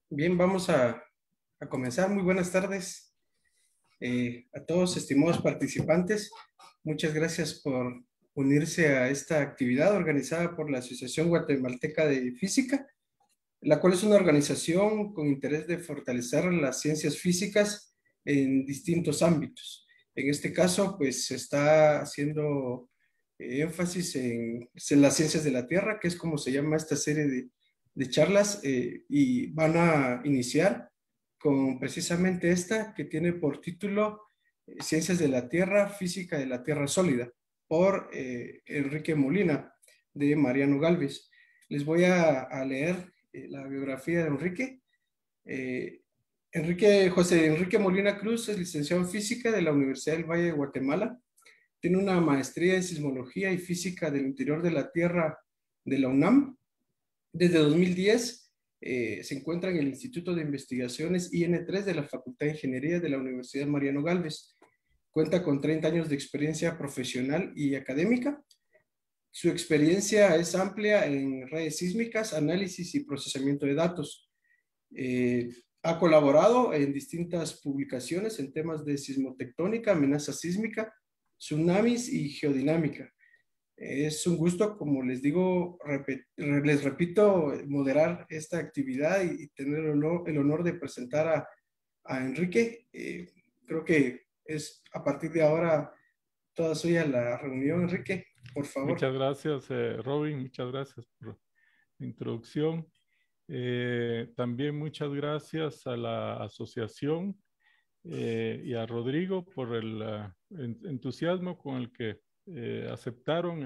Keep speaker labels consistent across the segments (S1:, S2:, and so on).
S1: Bien, vamos a comenzar. Muy buenas tardes a todos, estimados participantes. Muchas gracias por unirse a esta actividad organizada por la Asociación Guatemalteca de Física, la cual es una organización con interés de fortalecer las ciencias físicas en distintos ámbitos. En este caso, pues se está haciendo énfasis en las ciencias de la Tierra, que es como se llama esta serie de charlas, y van a iniciar con precisamente esta que tiene por título Ciencias de la Tierra, Física de la Tierra Sólida, por Enrique Molina, de Mariano Galvez. Les voy a leer la biografía de Enrique. Eh, José Enrique Molina Cruz es licenciado en física de la Universidad del Valle de Guatemala. Tiene una maestría en sismología y física del interior de la Tierra de la UNAM. Desde 2010 se encuentra en el Instituto de Investigaciones IN3 de la Facultad de Ingeniería de la Universidad Mariano Galvez. Cuenta con 30 años de experiencia profesional y académica. Su experiencia es amplia en redes sísmicas, análisis y procesamiento de datos. Eh, ha colaborado en distintas publicaciones en temas de sismotectónica, amenaza sísmica, tsunamis y geodinámica. Es un gusto, como les digo, les repito, moderar esta actividad y tener el honor de presentar a Enrique. Creo que es a partir de ahora toda suya la reunión, Enrique, por favor.
S2: Muchas gracias, Robin. Muchas gracias por la introducción. También muchas gracias a la asociación y a Rodrigo por el entusiasmo con el que aceptaron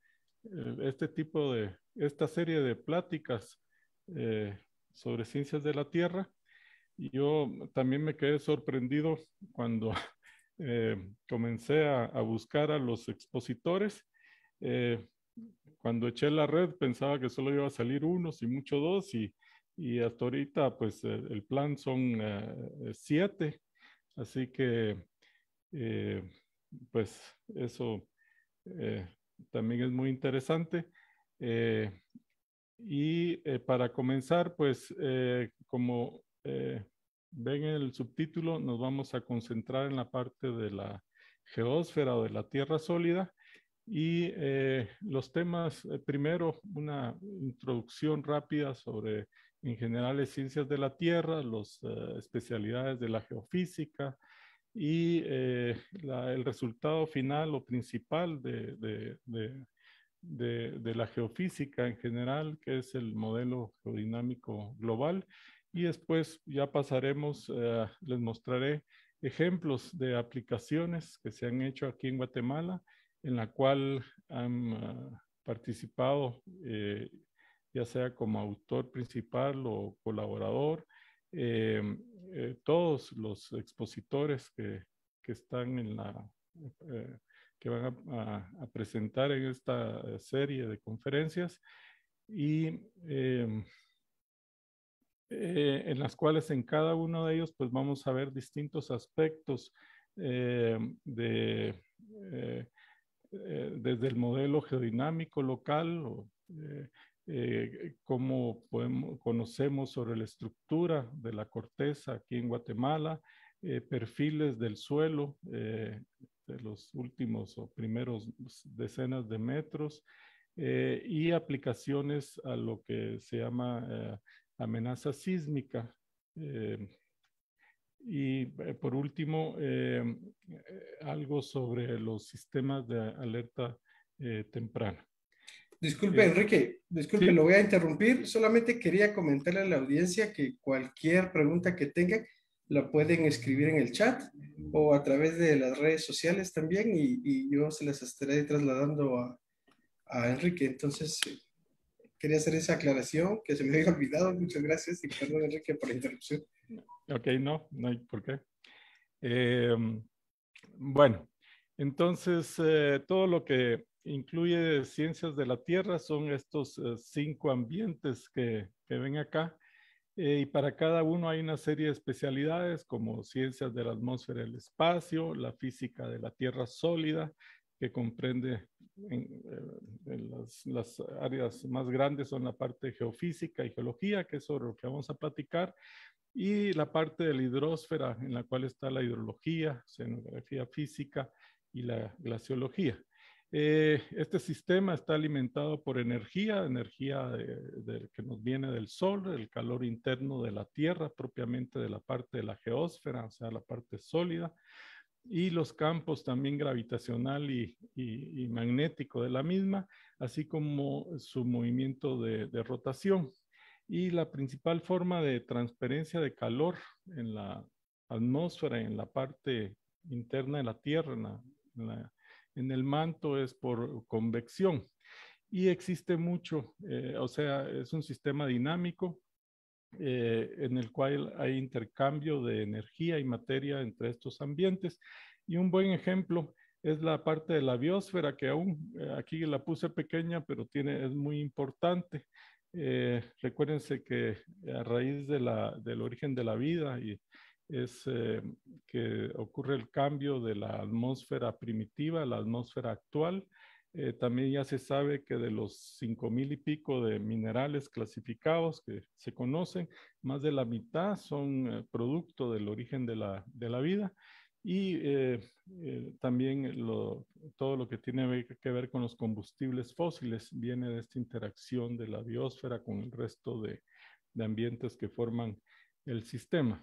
S2: esta serie de pláticas eh, sobre ciencias de la Tierra. Y yo también me quedé sorprendido cuando comencé a buscar a los expositores. Eh, Cuando eché la red pensaba que solo iba a salir uno, y mucho dos, y hasta ahorita pues el plan son 7, así que eh, pues eso eh, también es muy interesante. Eh, para comenzar, pues como ven en el subtítulo, nos vamos a concentrar en la parte de la geósfera o de la Tierra sólida. Y los temas, primero una introducción rápida sobre, en general, ciencias de la Tierra, las especialidades de la geofísica y el resultado final o principal de la geofísica en general, que es el modelo geodinámico global. Y después ya pasaremos, les mostraré ejemplos de aplicaciones que se han hecho aquí en Guatemala, en la cual han participado, ya sea como autor principal o colaborador, eh, todos los expositores que están en la, que van a presentar en esta serie de conferencias y en las cuales en cada uno de ellos pues vamos a ver distintos aspectos de desde el modelo geodinámico local, cómo conocemos sobre la estructura de la corteza aquí en Guatemala, perfiles del suelo de los últimos o primeros decenas de metros, y aplicaciones a lo que se llama amenaza sísmica. Y por último, algo sobre los sistemas de alerta temprana.
S1: Disculpe, Enrique, disculpe, lo
S2: Sí,
S1: voy a interrumpir. Solamente quería comentarle a la audiencia que cualquier pregunta que tengan la pueden escribir en el chat o a través de las redes sociales también y yo se las estaré trasladando a Enrique. Entonces, quería hacer esa aclaración que se me había olvidado. Muchas gracias y perdón, Enrique, por la interrupción.
S2: ok, no hay por qué. Eh, bueno, entonces todo lo que incluye ciencias de la Tierra son estos 5 ambientes que ven acá. Y para cada uno hay una serie de especialidades como ciencias de la atmósfera y el espacio, la física de la Tierra sólida, que comprende las áreas más grandes son la parte de geofísica y geología, que es sobre lo que vamos a platicar, y la parte de la hidrosfera, en la cual está la hidrología, oceanografía física y la glaciología. Este sistema está alimentado por energía que nos viene del sol, el calor interno de la Tierra, propiamente de la parte de la geósfera, o sea, la parte sólida, y los campos también gravitacional y magnético de la misma, así como su movimiento de rotación. Y la principal forma de transferencia de calor en la atmósfera, en la parte interna de la Tierra, en el manto, es por convección. Y existe mucho, o sea, es un sistema dinámico en el cual hay intercambio de energía y materia entre estos ambientes. Y un buen ejemplo es la parte de la biosfera, que aún aquí la puse pequeña, pero es muy importante. Recuérdense que a raíz del origen de la vida es que ocurre el cambio de la atmósfera primitiva a la atmósfera actual. También ya se sabe que de los 5,000 y pico de minerales clasificados que se conocen, más de la mitad son producto del origen de la vida. Y también todo lo que tiene que ver con los combustibles fósiles viene de esta interacción de la biosfera con el resto de ambientes que forman el sistema.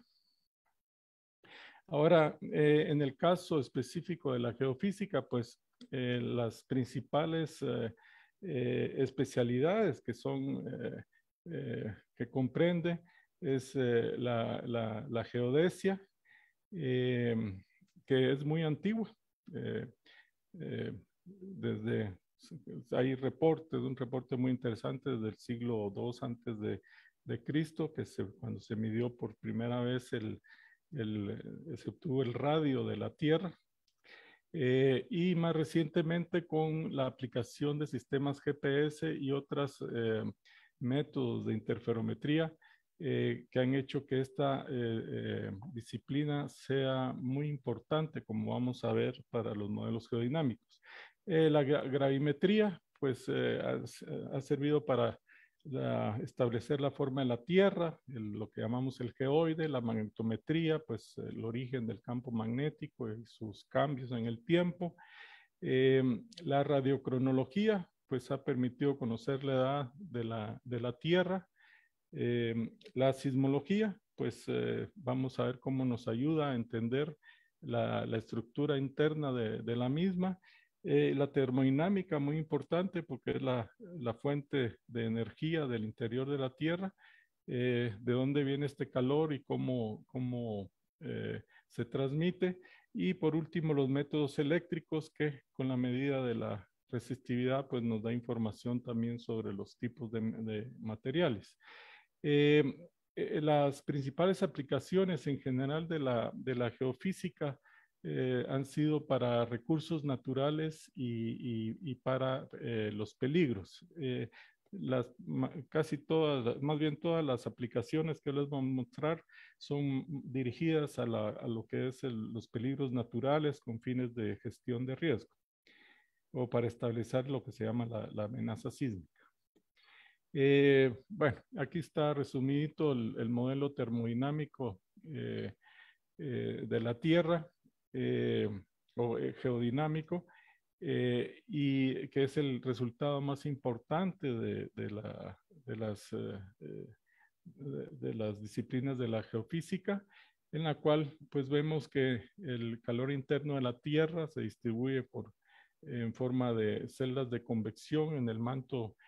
S2: Ahora, en el caso específico de la geofísica, pues las principales especialidades que comprende es la geodesia, que es muy antigua. Hay un reporte muy interesante desde el siglo II antes de Cristo, cuando se midió por primera vez se obtuvo el radio de la Tierra. Y más recientemente con la aplicación de sistemas GPS y otros métodos de interferometría que han hecho que esta disciplina sea muy importante, como vamos a ver, para los modelos geodinámicos. La gravimetría pues ha servido para establecer la forma de la Tierra, lo que llamamos el geoide, la magnetometría, pues el origen del campo magnético y sus cambios en el tiempo. La radiocronología, pues ha permitido conocer la edad de la Tierra. La sismología, pues vamos a ver cómo nos ayuda a entender la estructura interna de la misma. La termodinámica, muy importante porque es la fuente de energía del interior de la Tierra, de dónde viene este calor y cómo se transmite. Y por último, los métodos eléctricos que con la medida de la resistividad, pues nos da información también sobre los tipos de materiales. Las principales aplicaciones en general de la geofísica han sido para recursos naturales y para los peligros. Casi todas, más bien todas las aplicaciones que les vamos a mostrar son dirigidas a lo que es los peligros naturales con fines de gestión de riesgo o para establecer lo que se llama la amenaza sísmica. Bueno, aquí está resumido el modelo termodinámico de la Tierra o geodinámico y que es el resultado más importante de las disciplinas de la geofísica, en la cual pues vemos que el calor interno de la Tierra se distribuye en forma de celdas de convección en el manto.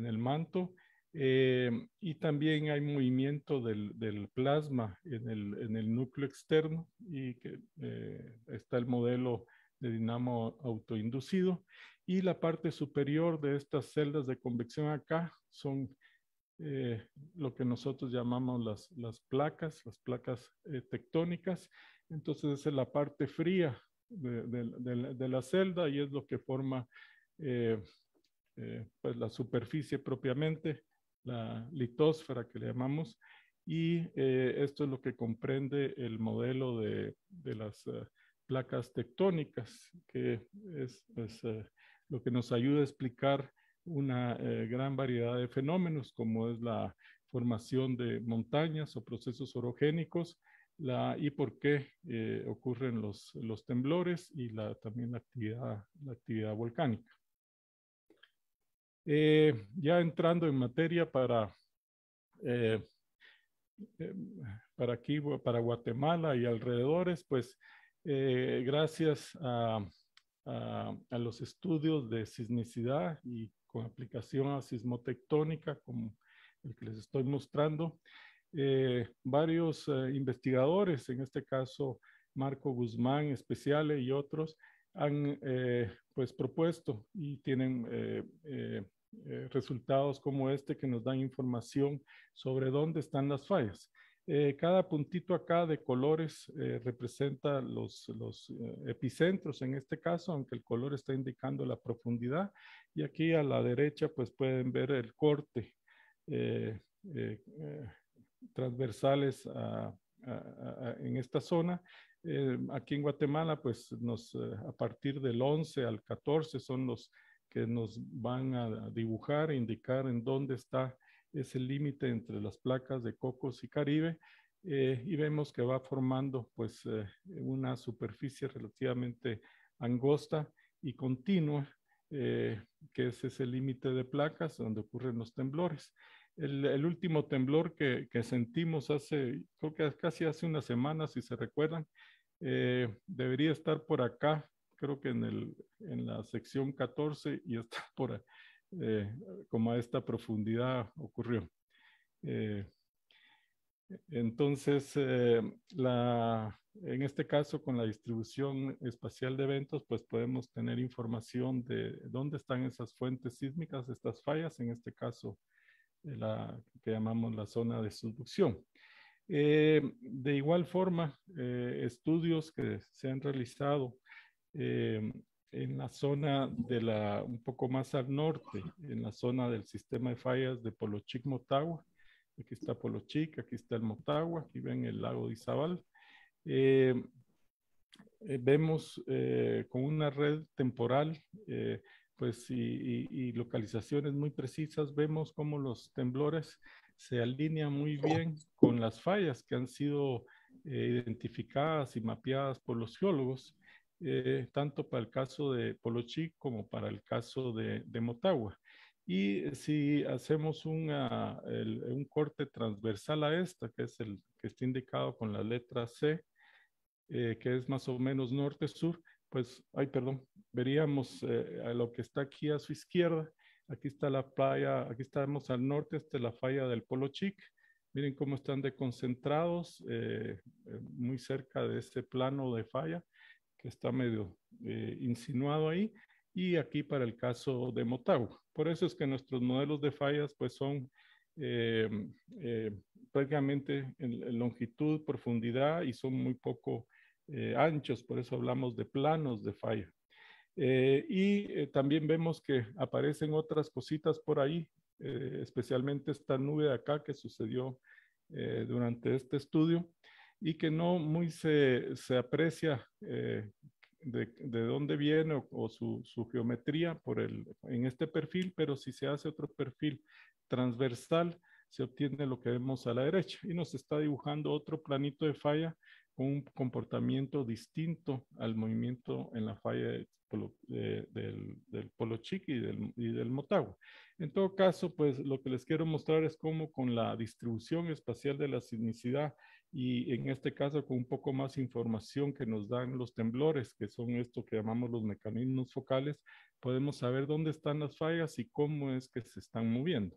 S2: Y también hay movimiento del plasma en el núcleo externo y que está el modelo de dinamo autoinducido. Y la parte superior de estas celdas de convección acá son lo que nosotros llamamos las placas tectónicas. Entonces es la parte fría de la celda y es lo que forma pues la superficie propiamente, la litosfera que le llamamos, y esto es lo que comprende el modelo de las placas tectónicas, que es pues, lo que nos ayuda a explicar una gran variedad de fenómenos, como es la formación de montañas o procesos orogénicos, y por qué ocurren los temblores y también la actividad volcánica. Ya entrando en materia eh, para aquí, para Guatemala y alrededores, pues gracias a los estudios de sismicidad y con aplicación a sismotectónica, como el que les estoy mostrando, varios investigadores, en este caso Marco Guzmán, Especiale y otros, han pues propuesto y tienen resultados como este que nos dan información sobre dónde están las fallas. Cada puntito acá de colores representa los epicentros en este caso, aunque el color está indicando la profundidad. Y aquí a la derecha pues pueden ver el corte transversales en esta zona. Aquí en Guatemala pues a partir del 11 al 14 son los que nos van a dibujar e indicar en dónde está ese límite entre las placas de Cocos y Caribe, y vemos que va formando pues una superficie relativamente angosta y continua, que es ese límite de placas donde ocurren los temblores. El último temblor que sentimos creo que casi hace una semana, si se recuerdan, debería estar por acá, creo que en la sección 14 y está como a esta profundidad ocurrió. Entonces, en este caso, con la distribución espacial de eventos, pues podemos tener información de dónde están esas fuentes sísmicas, estas fallas, en este caso, que llamamos la zona de subducción. De igual forma, estudios que se han realizado en la zona un poco más al norte, en la zona del sistema de fallas de Polochic-Motagua. Aquí está Polochic, aquí está el Motagua, aquí ven el lago de Izabal. Vemos con una red temporal pues, y localizaciones muy precisas, vemos cómo los temblores se alinean muy bien con las fallas que han sido identificadas y mapeadas por los geólogos, tanto para el caso de Polochic como para el caso de Motagua. Y si hacemos un corte transversal a esta, que es el que está indicado con la letra C, que es más o menos norte-sur, pues, perdón, veríamos a lo que está aquí a su izquierda. Aquí está la playa, aquí estamos al norte, esta es la falla del Polochic. Miren cómo están deconcentrados, muy cerca de este plano de falla, que está medio insinuado ahí. Y aquí para el caso de Motagua. Por eso es que nuestros modelos de fallas pues son eh, eh, prácticamente en longitud, profundidad y son muy poco anchos, por eso hablamos de planos de falla. También vemos que aparecen otras cositas por ahí, especialmente esta nube de acá que sucedió durante este estudio y que no muy se aprecia de dónde viene o su geometría en este perfil, pero si se hace otro perfil transversal, se obtiene lo que vemos a la derecha y nos está dibujando otro planito de falla con un comportamiento distinto al movimiento en la falla del Polochic y del Motagua. En todo caso, pues lo que les quiero mostrar es cómo con la distribución espacial de la sismicidad y en este caso con un poco más información que nos dan los temblores, que son esto que llamamos los mecanismos focales, podemos saber dónde están las fallas y cómo es que se están moviendo.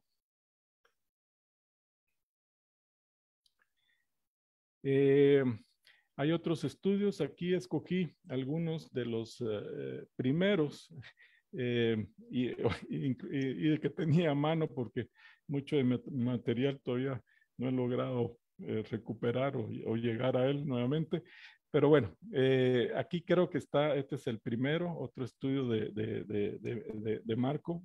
S2: Hay otros estudios, aquí escogí algunos de los primeros y de que tenía a mano porque mucho de mi material todavía no he logrado recuperar o llegar a él nuevamente. Pero bueno, aquí creo que este es el primero, otro estudio de Marco,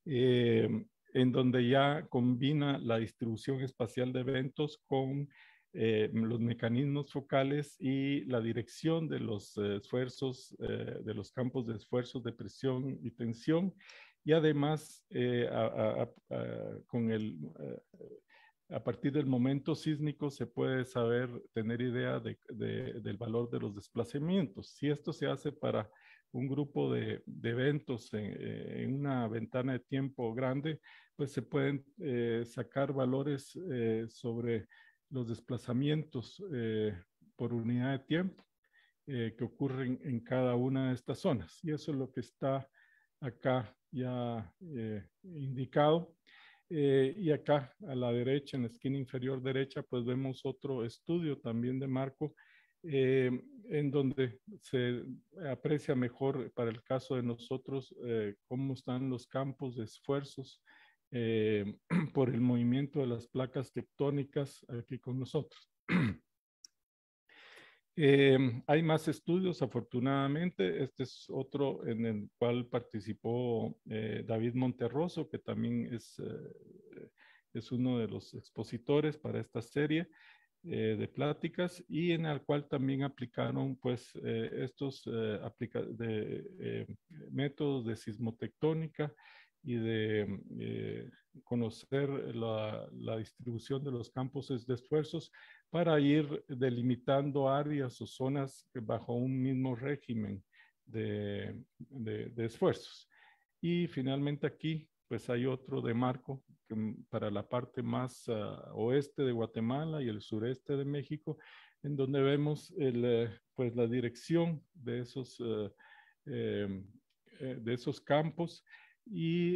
S2: en donde ya combina la distribución espacial de eventos con los mecanismos focales y la dirección de los esfuerzos, de los campos de esfuerzos de presión y tensión, y además con a partir del momento sísmico se puede saber, tener idea del valor de los desplazamientos. Si esto se hace para un grupo de eventos en una ventana de tiempo grande, pues se pueden sacar valores sobre los desplazamientos por unidad de tiempo que ocurren en cada una de estas zonas. Y eso es lo que está acá ya indicado. Y acá a la derecha, en la esquina inferior derecha, pues vemos otro estudio también de Marco, en donde se aprecia mejor para el caso de nosotros cómo están los campos de esfuerzos por el movimiento de las placas tectónicas aquí con nosotros. Hay más estudios, afortunadamente. Este es otro en el cual participó David Monterroso, que también es uno de los expositores para esta serie de pláticas, y en el cual también aplicaron pues estos métodos de sismotectónica y de conocer la distribución de los campos de esfuerzos para ir delimitando áreas o zonas bajo un mismo régimen de esfuerzos. Y finalmente aquí, pues hay otro de Marco que para la parte más oeste de Guatemala y el sureste de México, en donde vemos pues la dirección de esos campos, y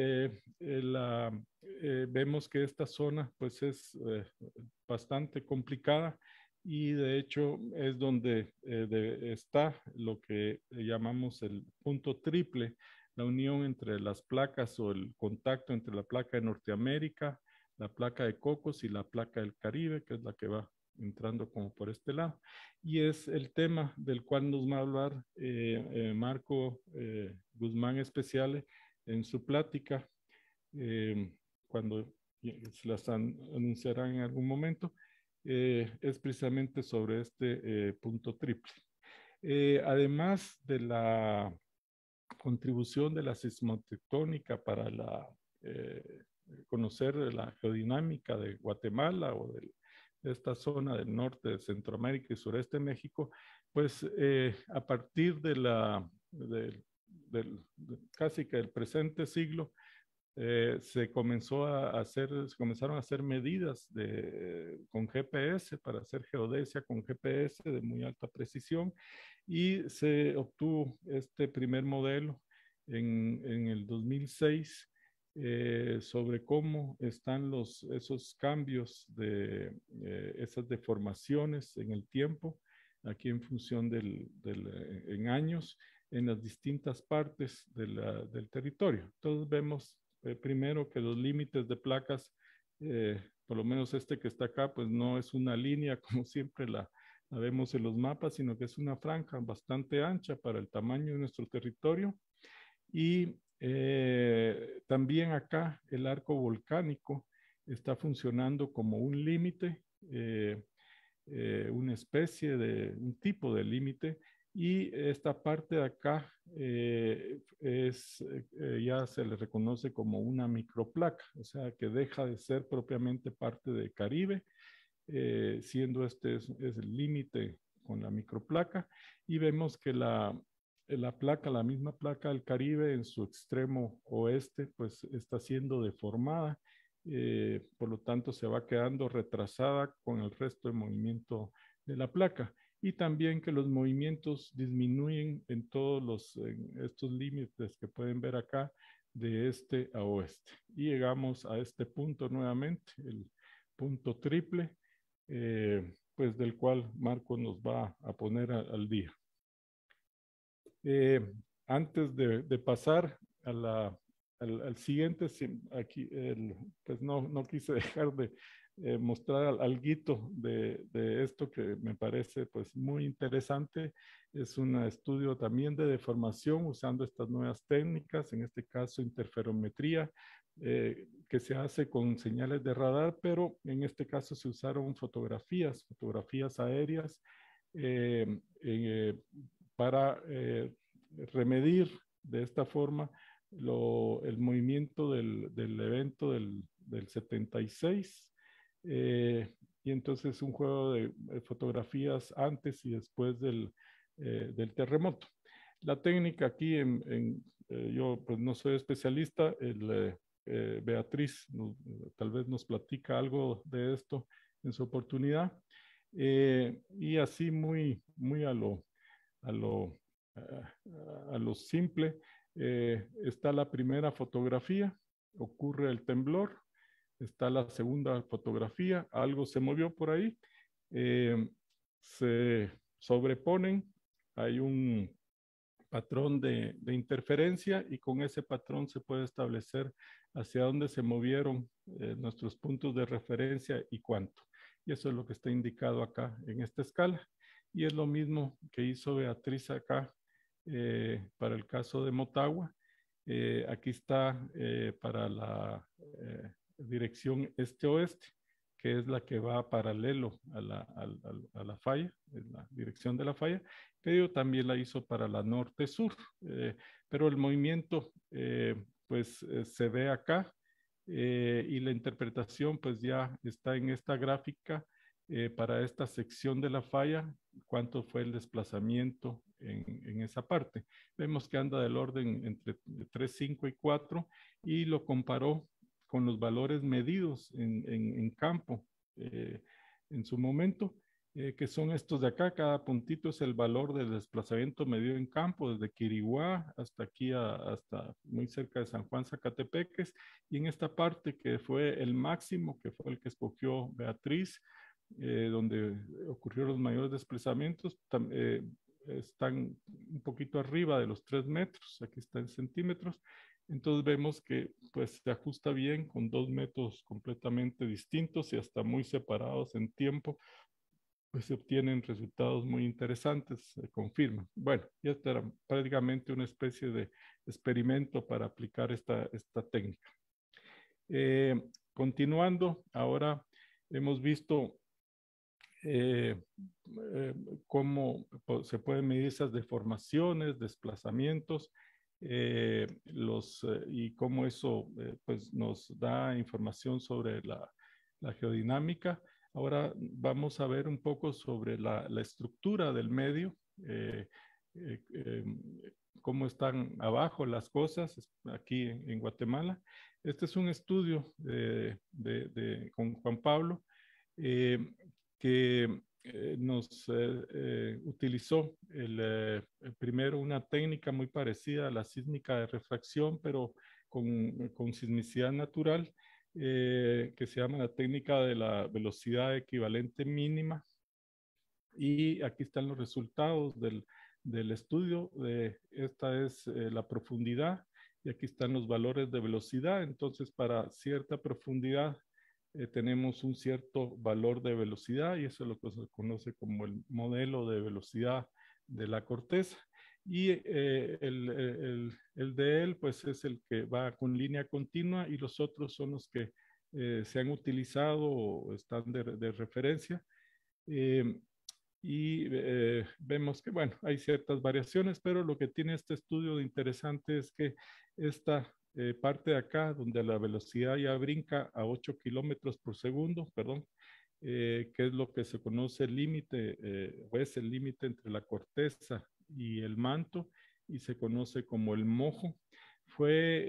S2: vemos que esta zona pues es bastante complicada, y de hecho es donde está lo que llamamos el punto triple, la unión entre las placas o el contacto entre la placa de Norteamérica, la placa de Cocos y la placa del Caribe, que es la que va entrando como por este lado. Y es el tema del cual nos va a hablar Marco Guzmán Especiale en su plática, cuando se las anunciarán en algún momento, es precisamente sobre este punto triple. Además de la contribución de la sismotectónica para conocer la geodinámica de Guatemala o de esta zona del norte de Centroamérica y sureste de México, pues a partir casi que del presente siglo, se comenzaron a hacer medidas con GPS para hacer geodesia con GPS de muy alta precisión, y se obtuvo este primer modelo en el 2006 sobre cómo están esos cambios esas deformaciones en el tiempo, aquí en función en años, en las distintas partes del territorio. Entonces vemos primero que los límites de placas, por lo menos este que está acá, pues no es una línea como siempre la vemos en los mapas, sino que es una franja bastante ancha para el tamaño de nuestro territorio. Y también acá el arco volcánico está funcionando como un límite, una especie de un tipo de límite, y esta parte de acá ya se le reconoce como una microplaca, o sea que deja de ser propiamente parte de Caribe, siendo este es el límite con la microplaca, y vemos que la misma placa del Caribe en su extremo oeste, pues está siendo deformada, por lo tanto se va quedando retrasada con el resto del movimiento de la placa, y también que los movimientos disminuyen en todos estos límites que pueden ver acá de este a oeste, y llegamos a este punto nuevamente, el punto triple, pues del cual Marco nos va a poner al día. Antes de pasar a al siguiente, aquí, pues no quise dejar de mostrar alguito de esto que me parece pues muy interesante. Es un estudio también de deformación usando estas nuevas técnicas, en este caso interferometría, que se hace con señales de radar, pero en este caso se usaron fotografías aéreas eh, eh, para remedir de esta forma el movimiento del evento del 76. Y entonces un juego de fotografías antes y después del terremoto. La técnica aquí, yo pues no soy especialista, Beatriz tal vez nos platica algo de esto en su oportunidad. Y así muy a lo, a lo simple, está la primera fotografía, ocurre el temblor, está la segunda fotografía, algo se movió por ahí, eh, se sobreponen, hay un patrón de interferencia y con ese patrón se puede establecer hacia dónde se movieron nuestros puntos de referencia y cuánto. Y eso es lo que está indicado acá en esta escala. Y es lo mismo que hizo Beatriz acá para el caso de Motagua. Aquí está para la dirección este-oeste, que es la que va paralelo a la falla, es la dirección de la falla, pero también la hizo para la norte-sur. Pero el movimiento pues se ve acá y la interpretación pues ya está en esta gráfica para esta sección de la falla, cuánto fue el desplazamiento en esa parte. Vemos que anda del orden entre 3, 5 y 4 y lo comparó con los valores medidos en campo en su momento, que son estos de acá. Cada puntito es el valor del desplazamiento medido en campo, desde Quiriguá hasta aquí, hasta muy cerca de San Juan Zacatepeques. Y en esta parte que fue el máximo, que fue el que escogió Beatriz, donde ocurrieron los mayores desplazamientos, están un poquito arriba de los 3 metros, aquí está en centímetros. Entonces vemos que pues se ajusta bien con 2 métodos completamente distintos y hasta muy separados en tiempo, pues se obtienen resultados muy interesantes, se confirman. Bueno, ya era prácticamente una especie de experimento para aplicar esta técnica. Continuando, ahora hemos visto eh, eh, cómo se pueden medir esas deformaciones, desplazamientos, y cómo eso pues nos da información sobre la geodinámica. Ahora vamos a ver un poco sobre la estructura del medio, eh, eh, eh, cómo están abajo las cosas aquí en Guatemala. Este es un estudio con Juan Pablo, eh, que nos utilizó primero una técnica muy parecida a la sísmica de refracción, pero con sismicidad natural, que se llama la técnica de la velocidad equivalente mínima. Y aquí están los resultados del estudio. Esta es la profundidad y aquí están los valores de velocidad. Entonces, para cierta profundidad, tenemos un cierto valor de velocidad y eso es lo que se conoce como el modelo de velocidad de la corteza. Y el de él, pues es el que va con línea continua y los otros son los que se han utilizado o están de referencia. Y vemos que, bueno, hay ciertas variaciones, pero lo que tiene este estudio de interesante es que esta parte de acá, donde la velocidad ya brinca a 8 kilómetros por segundo, perdón, que es lo que se conoce el límite, o es el límite entre la corteza y el manto, y se conoce como el mojo, fue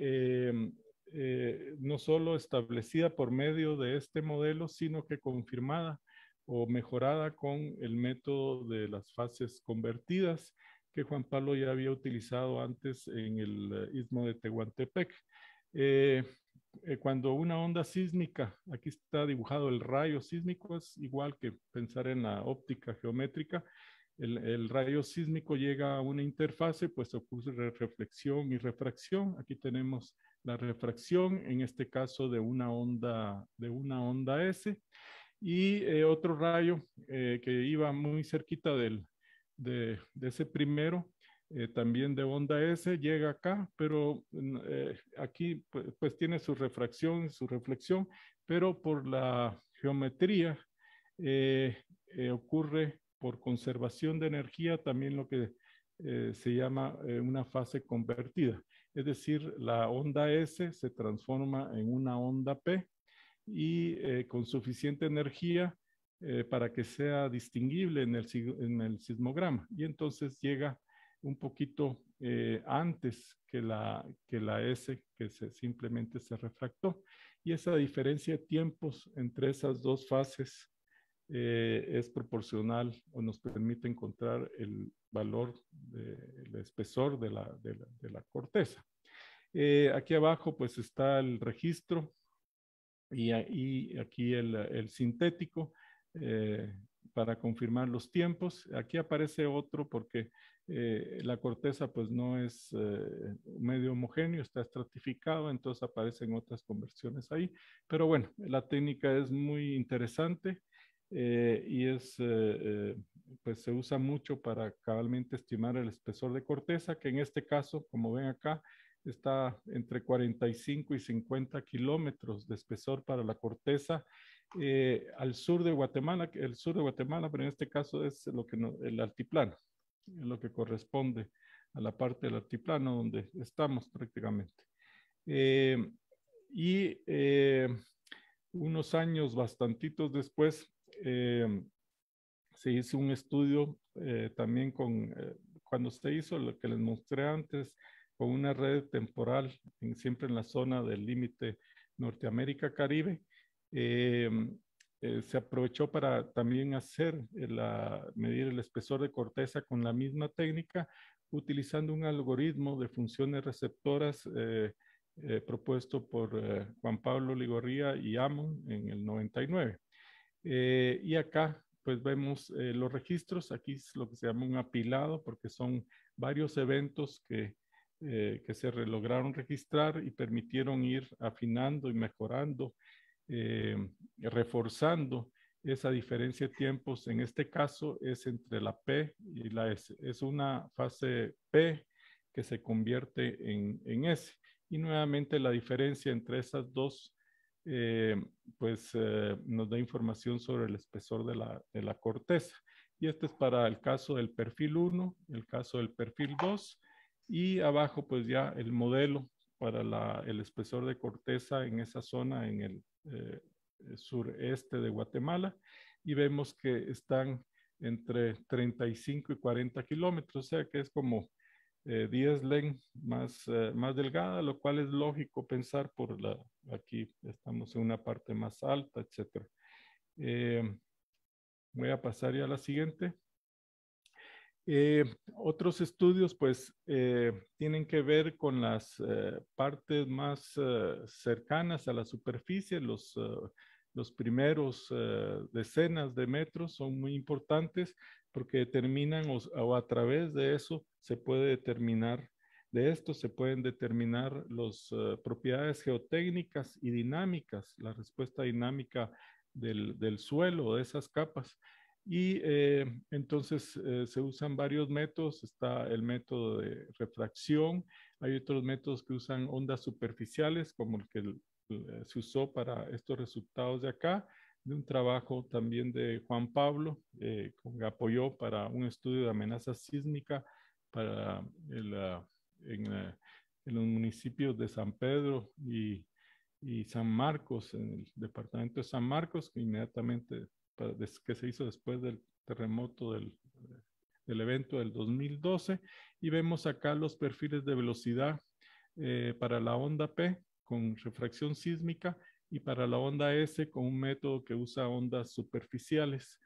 S2: no solo establecida por medio de este modelo, sino que confirmada o mejorada con el método de las fases convertidas que Juan Pablo ya había utilizado antes en el istmo de Tehuantepec. Cuando una onda sísmica, aquí está dibujado el rayo sísmico, es igual que pensar en la óptica geométrica, el rayo sísmico llega a una interfase, pues ocurre reflexión y refracción. Aquí tenemos la refracción, en este caso de una onda S, y otro rayo que iba muy cerquita de ese primero, también de onda S, llega acá, pero aquí pues tiene su refracción, su reflexión, pero por la geometría ocurre por conservación de energía también lo que se llama una fase convertida. Es decir, la onda S se transforma en una onda P y con suficiente energía para que sea distinguible en el sismograma. Y entonces llega un poquito antes que la S, que simplemente se refractó. Y esa diferencia de tiempos entre esas dos fases es proporcional o nos permite encontrar el valor del espesor de la corteza. Aquí abajo pues está el registro y aquí el sintético para confirmar los tiempos. Aquí aparece otro porque la corteza pues no es medio homogéneo, está estratificado, entonces aparecen otras conversiones ahí. Pero bueno, la técnica es muy interesante y pues se usa mucho para cabalmente estimar el espesor de corteza, que en este caso, como ven acá, está entre 45 y 50 kilómetros de espesor para la corteza al sur de Guatemala, el sur de Guatemala, pero en este caso es el altiplano, lo que corresponde a la parte del altiplano donde estamos prácticamente. Eh, y unos años bastantitos después se hizo un estudio también cuando se hizo lo que les mostré antes, con una red temporal siempre en la zona del límite Norteamérica-Caribe. Se aprovechó para también medir el espesor de corteza con la misma técnica, utilizando un algoritmo de funciones receptoras propuesto por Juan Pablo Ligorría y Amon en el 99. Y acá pues vemos los registros, aquí es lo que se llama un apilado porque son varios eventos que se lograron registrar y permitieron ir afinando y mejorando, reforzando esa diferencia de tiempos. En este caso es entre la P y la S. Es una fase P que se convierte en S. Y nuevamente la diferencia entre esas dos nos da información sobre el espesor de la corteza. Y este es para el caso del perfil 1, el caso del perfil 2, y abajo pues ya el modelo para el espesor de corteza en esa zona en el sureste de Guatemala, y vemos que están entre 35 y 40 kilómetros, o sea que es como 10 len más delgada, lo cual es lógico pensar aquí estamos en una parte más alta, etc. Voy a pasar ya a la siguiente. Otros estudios pues tienen que ver con las partes más cercanas a la superficie, los primeros decenas de metros son muy importantes porque determinan o a través de eso se puede determinar, de esto se pueden determinar las propiedades geotécnicas y dinámicas, la respuesta dinámica del suelo, de esas capas. Y entonces se usan varios métodos, está el método de refracción, hay otros métodos que usan ondas superficiales como el que se usó para estos resultados de acá, de un trabajo también de Juan Pablo, que apoyó para un estudio de amenaza sísmica para en los municipios de San Pedro y San Marcos, en el departamento de San Marcos, que inmediatamente que se hizo después del terremoto del evento del 2012, y vemos acá los perfiles de velocidad para la onda P con refracción sísmica y para la onda S con un método que usa ondas superficiales.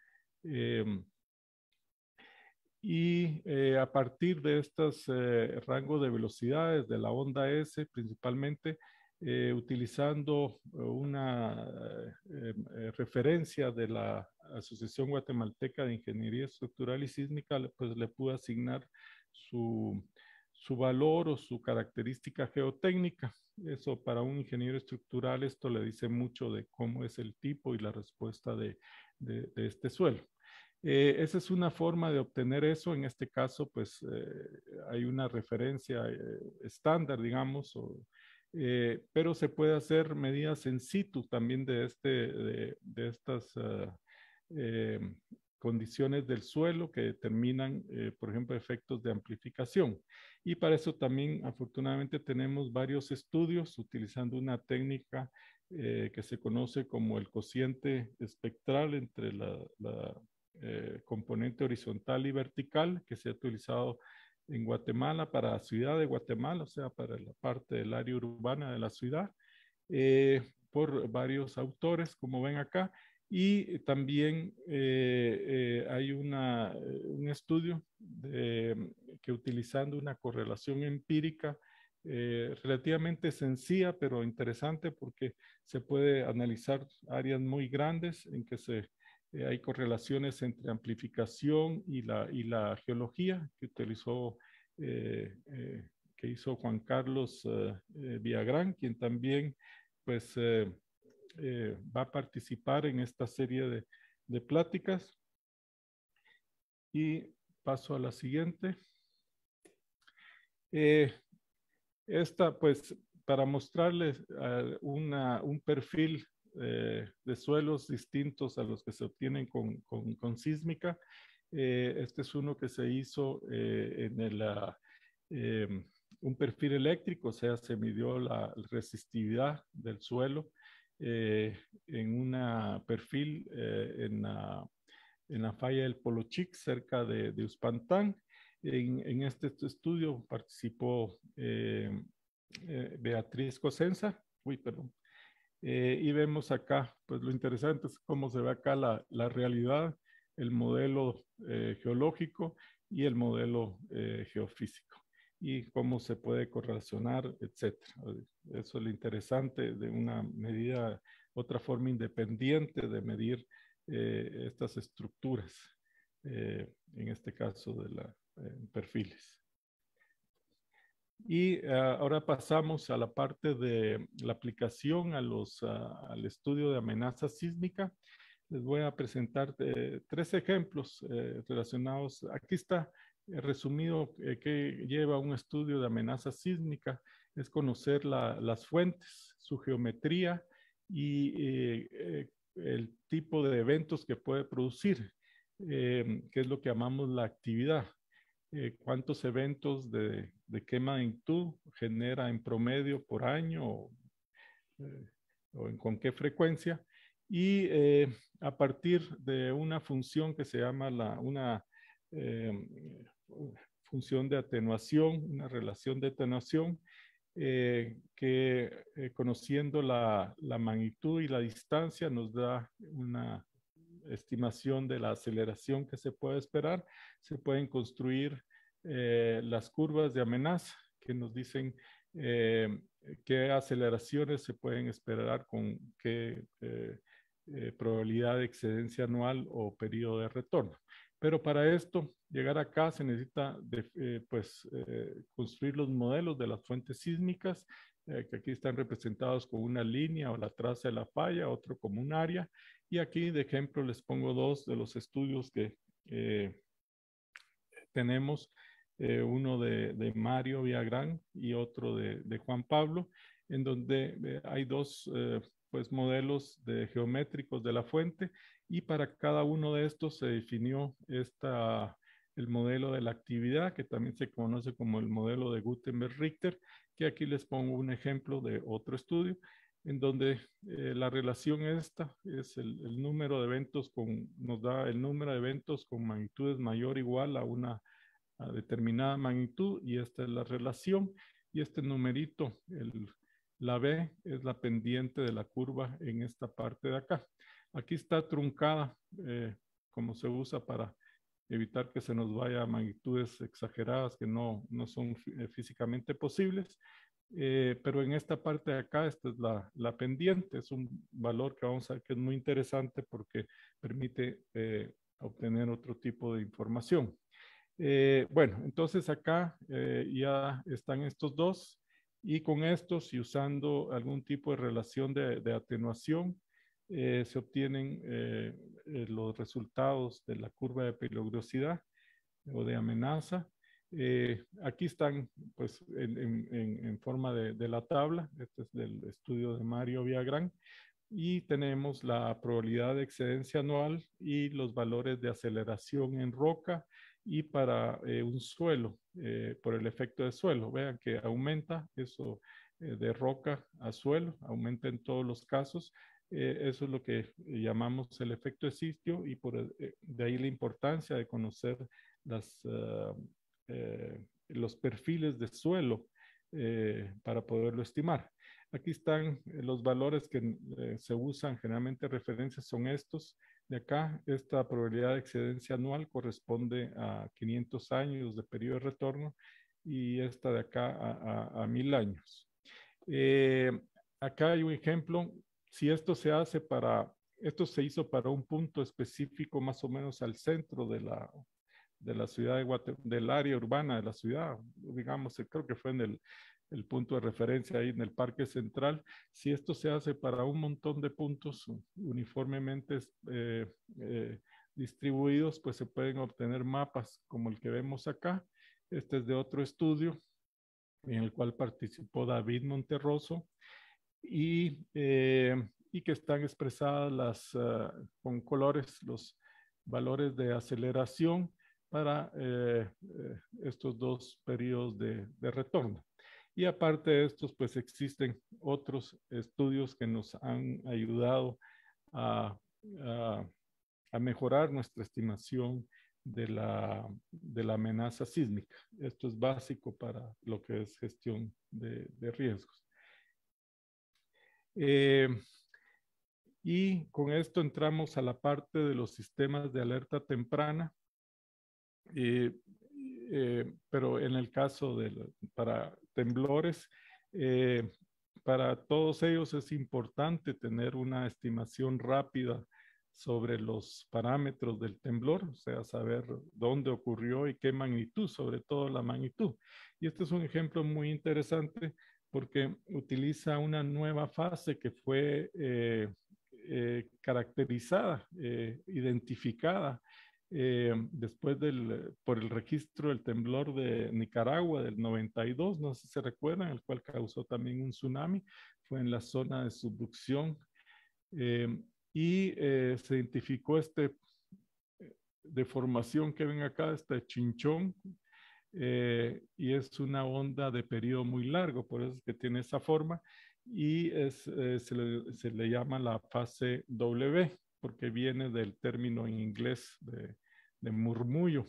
S2: A partir de estos rangos de velocidades de la onda S principalmente, utilizando una referencia de la Asociación Guatemalteca de Ingeniería Estructural y Sísmica, pues le pude asignar su valor o su característica geotécnica. Eso para un ingeniero estructural, esto le dice mucho de cómo es el tipo y la respuesta de este suelo. Esa es una forma de obtener eso. En este caso, pues hay una referencia estándar, digamos, pero se puede hacer medidas en situ también de estas eh, condiciones del suelo que determinan, por ejemplo, efectos de amplificación. Y para eso también, afortunadamente, tenemos varios estudios utilizando una técnica que se conoce como el cociente espectral entre la componente horizontal y vertical, que se ha utilizado en Guatemala para la ciudad de Guatemala, o sea, para la parte del área urbana de la ciudad, por varios autores, como ven acá. Y también hay un estudio que utilizando una correlación empírica relativamente sencilla, pero interesante porque se puede analizar áreas muy grandes en que hay correlaciones entre amplificación y la geología que utilizó, que hizo Juan Carlos Villagrán, quien también pues va a participar en esta serie de pláticas. Y paso a la siguiente. Esta, pues, para mostrarles un perfil de suelos distintos a los que se obtienen con sísmica. Este es uno que se hizo en un perfil eléctrico, o sea, se midió la resistividad del suelo en un perfil en la falla del Polochic, cerca de Uspantán. En este estudio participó Beatriz Cosenza. Uy, perdón. Y vemos acá, pues lo interesante es cómo se ve acá la realidad, el modelo geológico y el modelo geofísico, y cómo se puede correlacionar, etcétera. Eso es lo interesante de una medida, otra forma independiente de medir estas estructuras, en este caso de los perfiles. Y ahora pasamos a la parte de la aplicación al estudio de amenaza sísmica. Les voy a presentar 3 ejemplos relacionados. Aquí está resumido que lleva un estudio de amenaza sísmica. Es conocer las fuentes, su geometría y el tipo de eventos que puede producir, que es lo que llamamos la actividad. Cuántos eventos de qué magnitud genera en promedio por año con qué frecuencia, y a partir de una función que se llama una función de atenuación, una relación de atenuación, que conociendo la magnitud y la distancia nos da una estimación de la aceleración que se puede esperar. Se pueden construir las curvas de amenaza que nos dicen qué aceleraciones se pueden esperar con qué probabilidad de excedencia anual o periodo de retorno. Pero para esto, llegar acá se necesita construir los modelos de las fuentes sísmicas, que aquí están representados con una línea o la traza de la falla, otro como un área. Y aquí de ejemplo les pongo 2 de los estudios que tenemos, uno de Mario Villagrán y otro de Juan Pablo, en donde hay 2 pues modelos geométricos de la fuente, y para cada uno de estos se definió el modelo de la actividad, que también se conoce como el modelo de Gutenberg-Richter, que aquí les pongo un ejemplo de otro estudio, en donde la relación esta es el número de eventos nos da el número de eventos con magnitudes mayor o igual a una determinada magnitud, y esta es la relación, y este numerito, la B, es la pendiente de la curva en esta parte de acá. Aquí está truncada, como se usa para evitar que se nos vaya a magnitudes exageradas que no son físicamente posibles, pero en esta parte de acá, esta es la pendiente, es un valor que vamos a ver que es muy interesante porque permite obtener otro tipo de información. Bueno, entonces acá ya están estos dos y con estos y usando algún tipo de relación de atenuación se obtienen los resultados de la curva de peligrosidad o de amenaza. Aquí están pues en forma de la tabla, este es del estudio de Mario Villagrán, y tenemos la probabilidad de excedencia anual y los valores de aceleración en roca y para un suelo, por el efecto de suelo. Vean que aumenta eso de roca a suelo, aumenta en todos los casos. Eso es lo que llamamos el efecto de sitio y de ahí la importancia de conocer las, los perfiles de suelo para poderlo estimar. Aquí están los valores que se usan, generalmente referencias son estos. De acá, esta probabilidad de excedencia anual corresponde a 500 años de periodo de retorno y esta de acá a 1000 años. Acá hay un ejemplo, si esto se hace esto se hizo para un punto específico más o menos al centro de la ciudad del área urbana de la ciudad, digamos, creo que fue en el punto de referencia ahí en el Parque Central. Si esto se hace para un montón de puntos uniformemente distribuidos, pues se pueden obtener mapas como el que vemos acá. Este es de otro estudio en el cual participó David Monterroso y que están expresadas con colores los valores de aceleración para estos dos periodos de retorno. Y aparte de estos, pues existen otros estudios que nos han ayudado a, a, a mejorar nuestra estimación de la amenaza sísmica. Esto es básico para lo que es gestión de riesgos. Y con esto entramos a la parte de los sistemas de alerta temprana. Pero en el caso para temblores, para todos ellos es importante tener una estimación rápida sobre los parámetros del temblor, o sea, saber dónde ocurrió y qué magnitud, sobre todo la magnitud. Y este es un ejemplo muy interesante porque utiliza una nueva fase que fue caracterizada, identificada después por el registro del temblor de Nicaragua del 92, no sé si se recuerdan, el cual causó también un tsunami, fue en la zona de subducción se identificó deformación que ven acá, este chinchón, y es una onda de periodo muy largo, por eso es que tiene esa forma, y se le llama la fase W, porque viene del término en inglés de murmullo.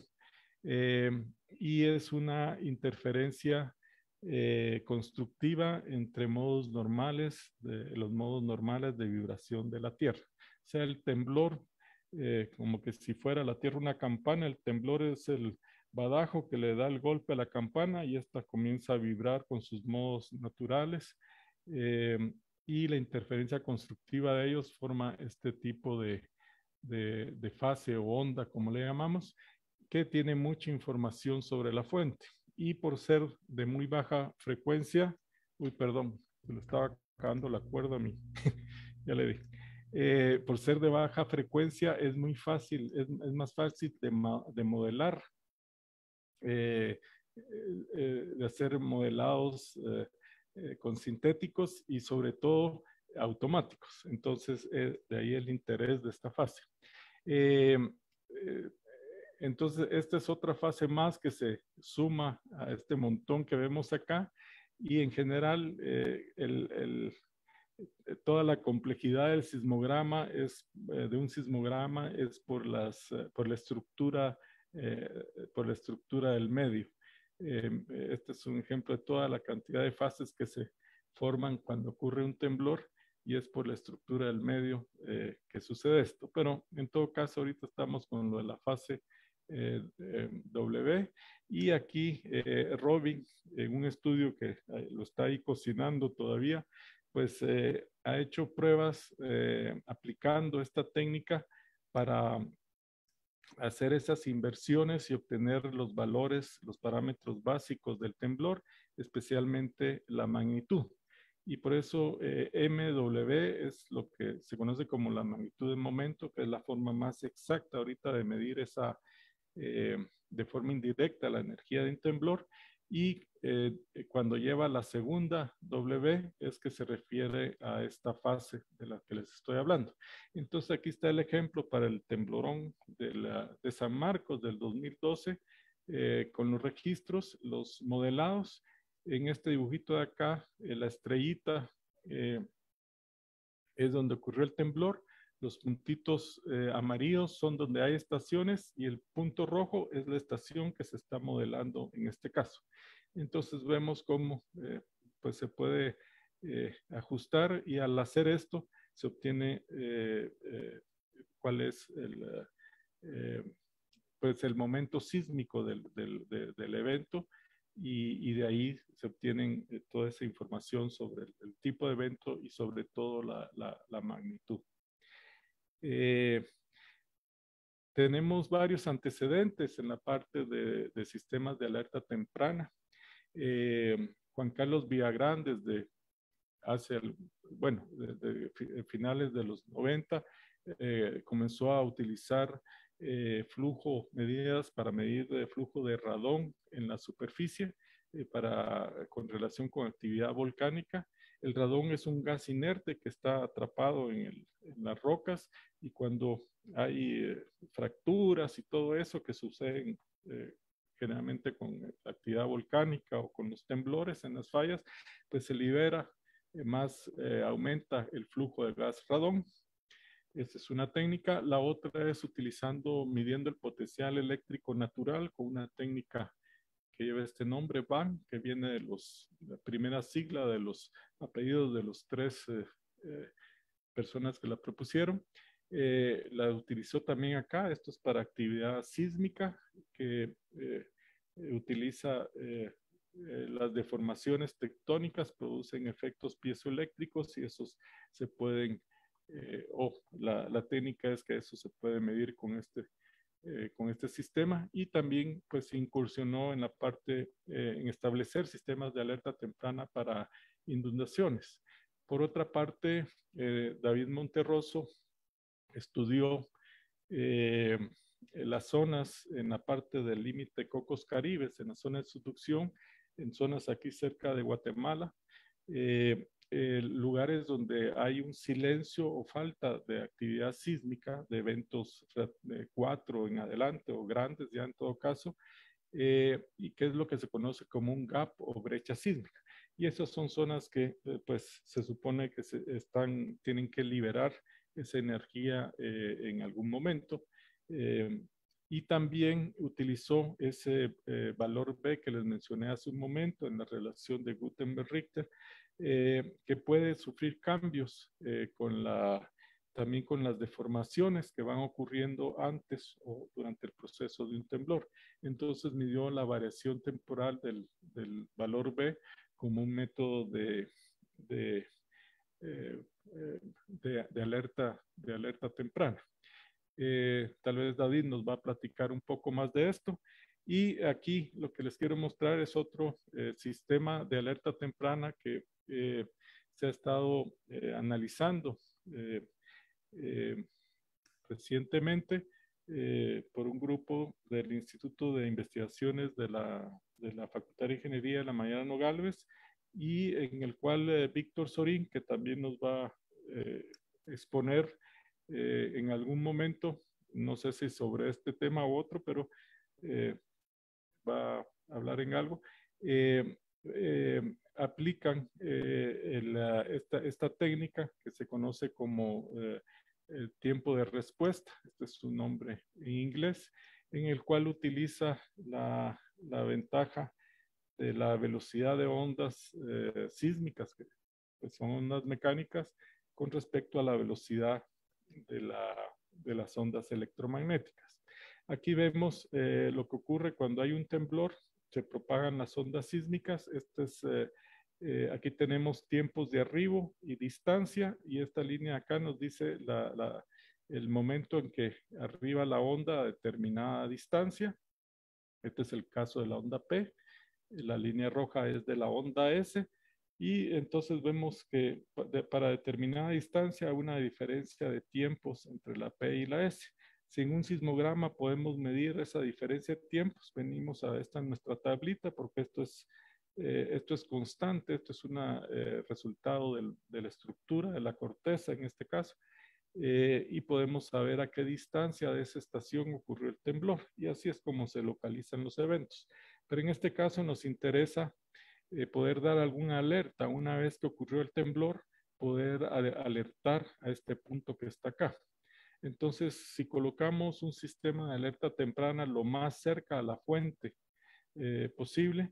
S2: Y es una interferencia constructiva entre modos normales, los modos normales de vibración de la Tierra. O sea, el temblor, como que si fuera la Tierra una campana, el temblor es el badajo que le da el golpe a la campana y esta comienza a vibrar con sus modos naturales. Y la interferencia constructiva de ellos forma este tipo de fase o onda, como le llamamos, que tiene mucha información sobre la fuente. Y por ser de muy baja frecuencia, uy, perdón, se le estaba acabando la cuerda a mí, ya le dije. Por ser de baja frecuencia es muy fácil, es más fácil de modelar, de hacer modelados con sintéticos y sobre todo automáticos. Entonces, de ahí el interés de esta fase. Entonces, esta es otra fase más que se suma a este montón que vemos acá y en general toda la complejidad del sismograma de un sismograma es por la estructura del medio. Este es un ejemplo de toda la cantidad de fases que se forman cuando ocurre un temblor y es por la estructura del medio que sucede esto. Pero en todo caso, ahorita estamos con lo de la fase W. Y aquí Robin, en un estudio que lo está ahí cocinando todavía, pues ha hecho pruebas aplicando esta técnica para hacer esas inversiones y obtener los valores, los parámetros básicos del temblor, especialmente la magnitud. Y por eso MW es lo que se conoce como la magnitud de momento, que es la forma más exacta ahorita de medir esa, de forma indirecta, la energía de un temblor. Y cuando lleva la segunda W es que se refiere a esta fase de la que les estoy hablando. Entonces aquí está el ejemplo para el temblorón de San Marcos del 2012, con los registros, los modelados. En este dibujito de acá, la estrellita es donde ocurrió el temblor. Los puntitos amarillos son donde hay estaciones y el punto rojo es la estación que se está modelando en este caso. Entonces vemos cómo pues se puede ajustar, y al hacer esto se obtiene cuál es pues el momento sísmico del evento, y de ahí se obtienen toda esa información sobre el tipo de evento y sobre todo la magnitud. Tenemos varios antecedentes en la parte de sistemas de alerta temprana. Juan Carlos Villagrán, desde hace, bueno, desde finales de los 90, comenzó a utilizar medidas para medir el flujo de radón en la superficie con relación con actividad volcánica. El radón es un gas inerte que está atrapado en las rocas, y cuando hay fracturas y todo eso que suceden generalmente con la actividad volcánica o con los temblores en las fallas, pues se libera aumenta el flujo de gas radón. Esta es una técnica. La otra es midiendo el potencial eléctrico natural con una técnica que lleva este nombre, BAN, que viene de la primera sigla de los apellidos de los tres personas que la propusieron. La utilizó también acá. Esto es para actividad sísmica, que utiliza las deformaciones tectónicas, producen efectos piezoeléctricos, y esos se pueden, la técnica es que eso se puede medir con este sistema. Y también pues incursionó en la parte, en establecer sistemas de alerta temprana para inundaciones. Por otra parte, David Monterroso estudió las zonas en la parte del límite Cocos-Caribes, en la zona de subducción, en zonas aquí cerca de Guatemala, lugares donde hay un silencio o falta de actividad sísmica, de eventos de 4 en adelante o grandes ya en todo caso, y que es lo que se conoce como un gap o brecha sísmica. Y esas son zonas que pues se supone que tienen que liberar esa energía en algún momento. Y también utilizó ese valor B que les mencioné hace un momento en la relación de Gutenberg-Richter, que puede sufrir cambios también con las deformaciones que van ocurriendo antes o durante el proceso de un temblor. Entonces midió la variación temporal del valor B como un método de alerta temprana. Tal vez David nos va a platicar un poco más de esto. Y aquí lo que les quiero mostrar es otro sistema de alerta temprana que se ha estado analizando recientemente por un grupo del Instituto de Investigaciones de la Facultad de Ingeniería de la Mariano Gálvez, y en el cual Víctor Sorín, que también nos va a exponer en algún momento, no sé si sobre este tema u otro, pero va a hablar en algo, aplican esta técnica que se conoce como el tiempo de respuesta. Este es su nombre en inglés, en el cual utiliza la ventaja de la velocidad de ondas sísmicas, que son ondas mecánicas, con respecto a la velocidad de las ondas electromagnéticas. Aquí vemos lo que ocurre cuando hay un temblor, se propagan las ondas sísmicas. Aquí tenemos tiempos de arribo y distancia, y esta línea acá nos dice el momento en que arriba la onda a determinada distancia. Este es el caso de la onda P. La línea roja es de la onda S. Y entonces vemos que para determinada distancia hay una diferencia de tiempos entre la P y la S. Si en un sismograma podemos medir esa diferencia de tiempos, venimos a esta nuestra tablita, porque esto es constante, esto es un resultado de la estructura de la corteza en este caso. Y podemos saber a qué distancia de esa estación ocurrió el temblor, y así es como se localizan los eventos. Pero en este caso nos interesa poder dar alguna alerta una vez que ocurrió el temblor, poder alertar a este punto que está acá. Entonces, si colocamos un sistema de alerta temprana lo más cerca a la fuente posible,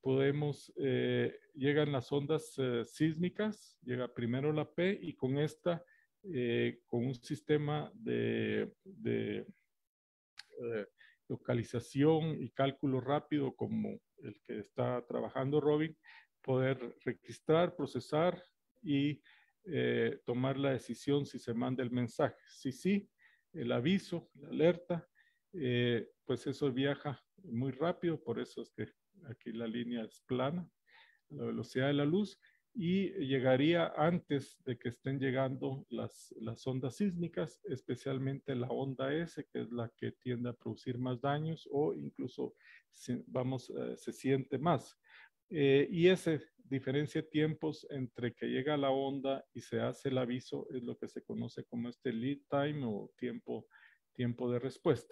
S2: llegan las ondas sísmicas, llega primero la P, y con esta, con un sistema de localización y cálculo rápido como el que está trabajando Robin, poder registrar, procesar y tomar la decisión si se manda el mensaje. Si sí, el aviso, la alerta, pues eso viaja muy rápido, por eso es que aquí la línea es plana, la velocidad de la luz, y llegaría antes de que estén llegando las ondas sísmicas, especialmente la onda S, que es la que tiende a producir más daños o incluso se siente más. Y esa diferencia de tiempos entre que llega la onda y se hace el aviso es lo que se conoce como este lead time o tiempo de respuesta.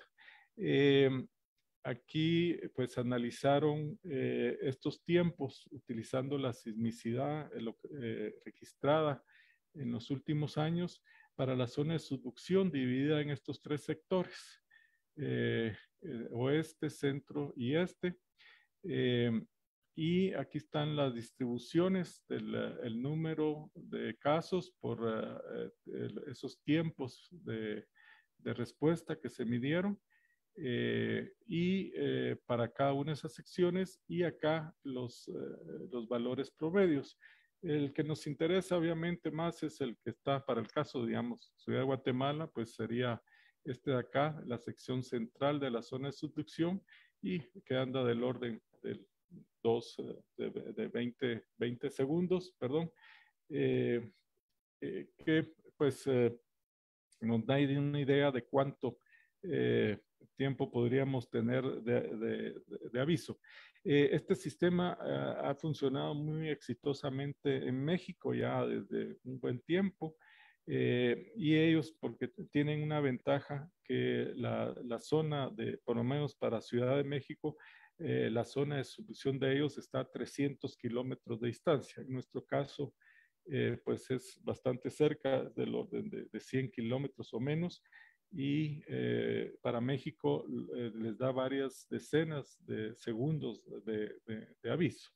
S2: Aquí pues analizaron estos tiempos utilizando la sismicidad registrada en los últimos años para la zona de subducción dividida en estos tres sectores, oeste, centro y este. Y aquí están las distribuciones del número de casos por esos tiempos de respuesta que se midieron. Para cada una de esas secciones, y acá los valores promedios. El que nos interesa obviamente más es el que está para el caso, digamos, Ciudad de Guatemala, pues sería este de acá, la sección central de la zona de subducción, y que anda del orden del 20 segundos, perdón, que pues nos da una idea de cuánto tiempo podríamos tener de aviso. Este sistema ha funcionado muy exitosamente en México ya desde un buen tiempo, y ellos porque tienen una ventaja que la zona por lo menos para Ciudad de México, la zona de subducción de ellos está a 300 kilómetros de distancia. En nuestro caso, pues es bastante cerca del orden de 100 kilómetros o menos, y para México les da varias decenas de segundos de aviso.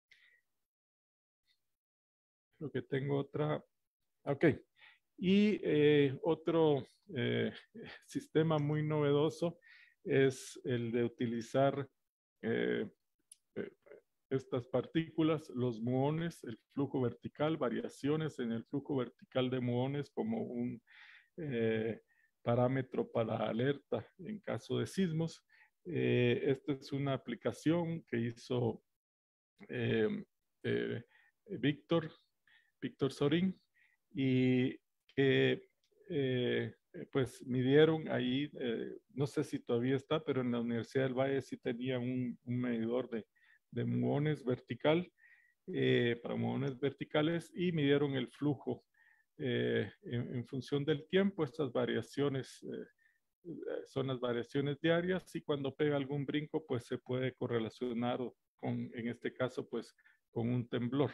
S2: Creo que tengo otra. Ok. Y otro sistema muy novedoso es el de utilizar eh, estas partículas, los muones, el flujo vertical, variaciones en el flujo vertical de muones como un parámetro para alerta en caso de sismos. Esta es una aplicación que hizo eh, eh, Víctor Sorín, y que pues midieron ahí, no sé si todavía está, pero en la Universidad del Valle sí tenía un medidor de muones vertical, para muones verticales, y midieron el flujo en función del tiempo. Estas variaciones son las variaciones diarias, y cuando pega algún brinco pues se puede correlacionar en este caso pues con un temblor.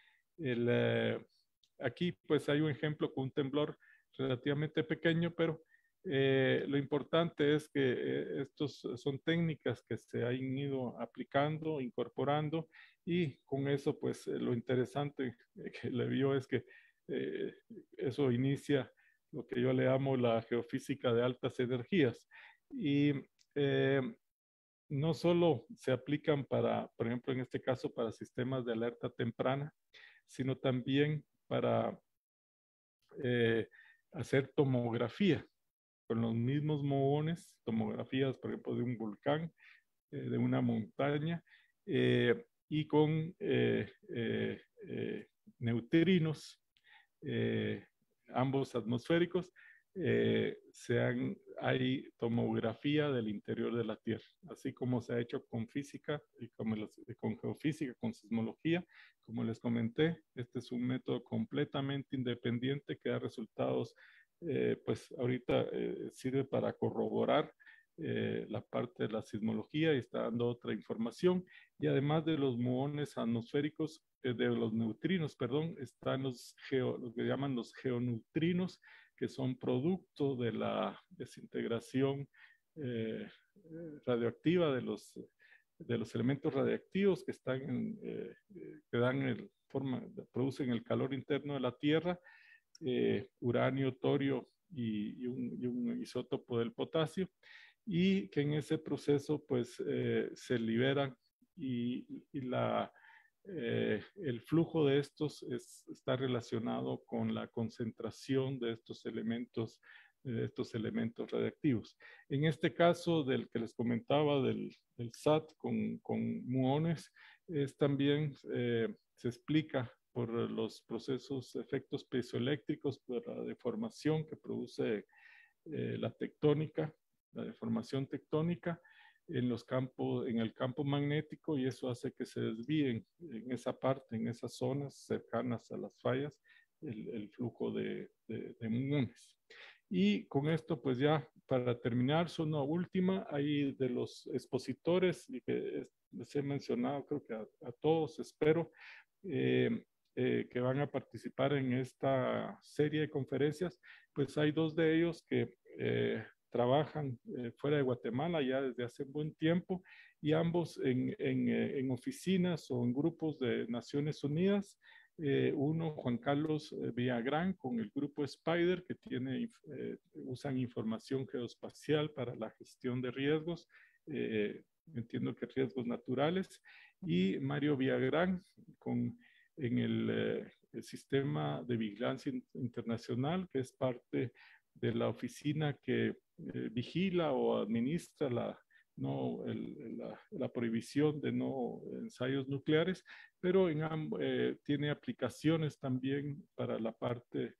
S2: Aquí pues hay un ejemplo con un temblor relativamente pequeño, pero lo importante es que estos son técnicas que se han ido aplicando, incorporando, y con eso pues lo interesante que le vio es que eso inicia lo que yo le llamo la geofísica de altas energías. Y no solo se aplican para, por ejemplo, en este caso, para sistemas de alerta temprana, sino también para hacer tomografía con los mismos muones, tomografías, por ejemplo, de un volcán, de una montaña, y con neutrinos, ambos atmosféricos, hay tomografía del interior de la Tierra, así como se ha hecho con física y con geofísica, con sismología. Como les comenté, este es un método completamente independiente que da resultados, pues ahorita sirve para corroborar la parte de la sismología y está dando otra información. Y además de los muones atmosféricos, de los neutrinos, perdón, están lo que llaman los geoneutrinos, que son producto de la desintegración radioactiva de los elementos radiactivos que que dan producen el calor interno de la Tierra, uranio, torio y un isótopo del potasio, y que en ese proceso pues se liberan y el flujo de estos está relacionado con la concentración de estos elementos radiactivos. En este caso del que les comentaba del SAT con muones, también se explica por los procesos, efectos piezoeléctricos, por la deformación que produce la tectónica, la deformación tectónica en el campo magnético, y eso hace que se desvíen en esa parte, en esas zonas cercanas a las fallas, el flujo de muones. Y con esto, pues ya para terminar, son una última, ahí de los expositores, y que les he mencionado, creo que a todos, espero, que van a participar en esta serie de conferencias, pues hay dos de ellos que trabajan fuera de Guatemala ya desde hace un buen tiempo, y ambos en oficinas o en grupos de Naciones Unidas. Uno, Juan Carlos Villagrán, con el grupo Spider, que usan información geoespacial para la gestión de riesgos, entiendo que riesgos naturales, y Mario Villagrán en el sistema de vigilancia internacional, que es parte de la oficina que vigila o administra la prohibición de no ensayos nucleares, pero tiene aplicaciones también para la parte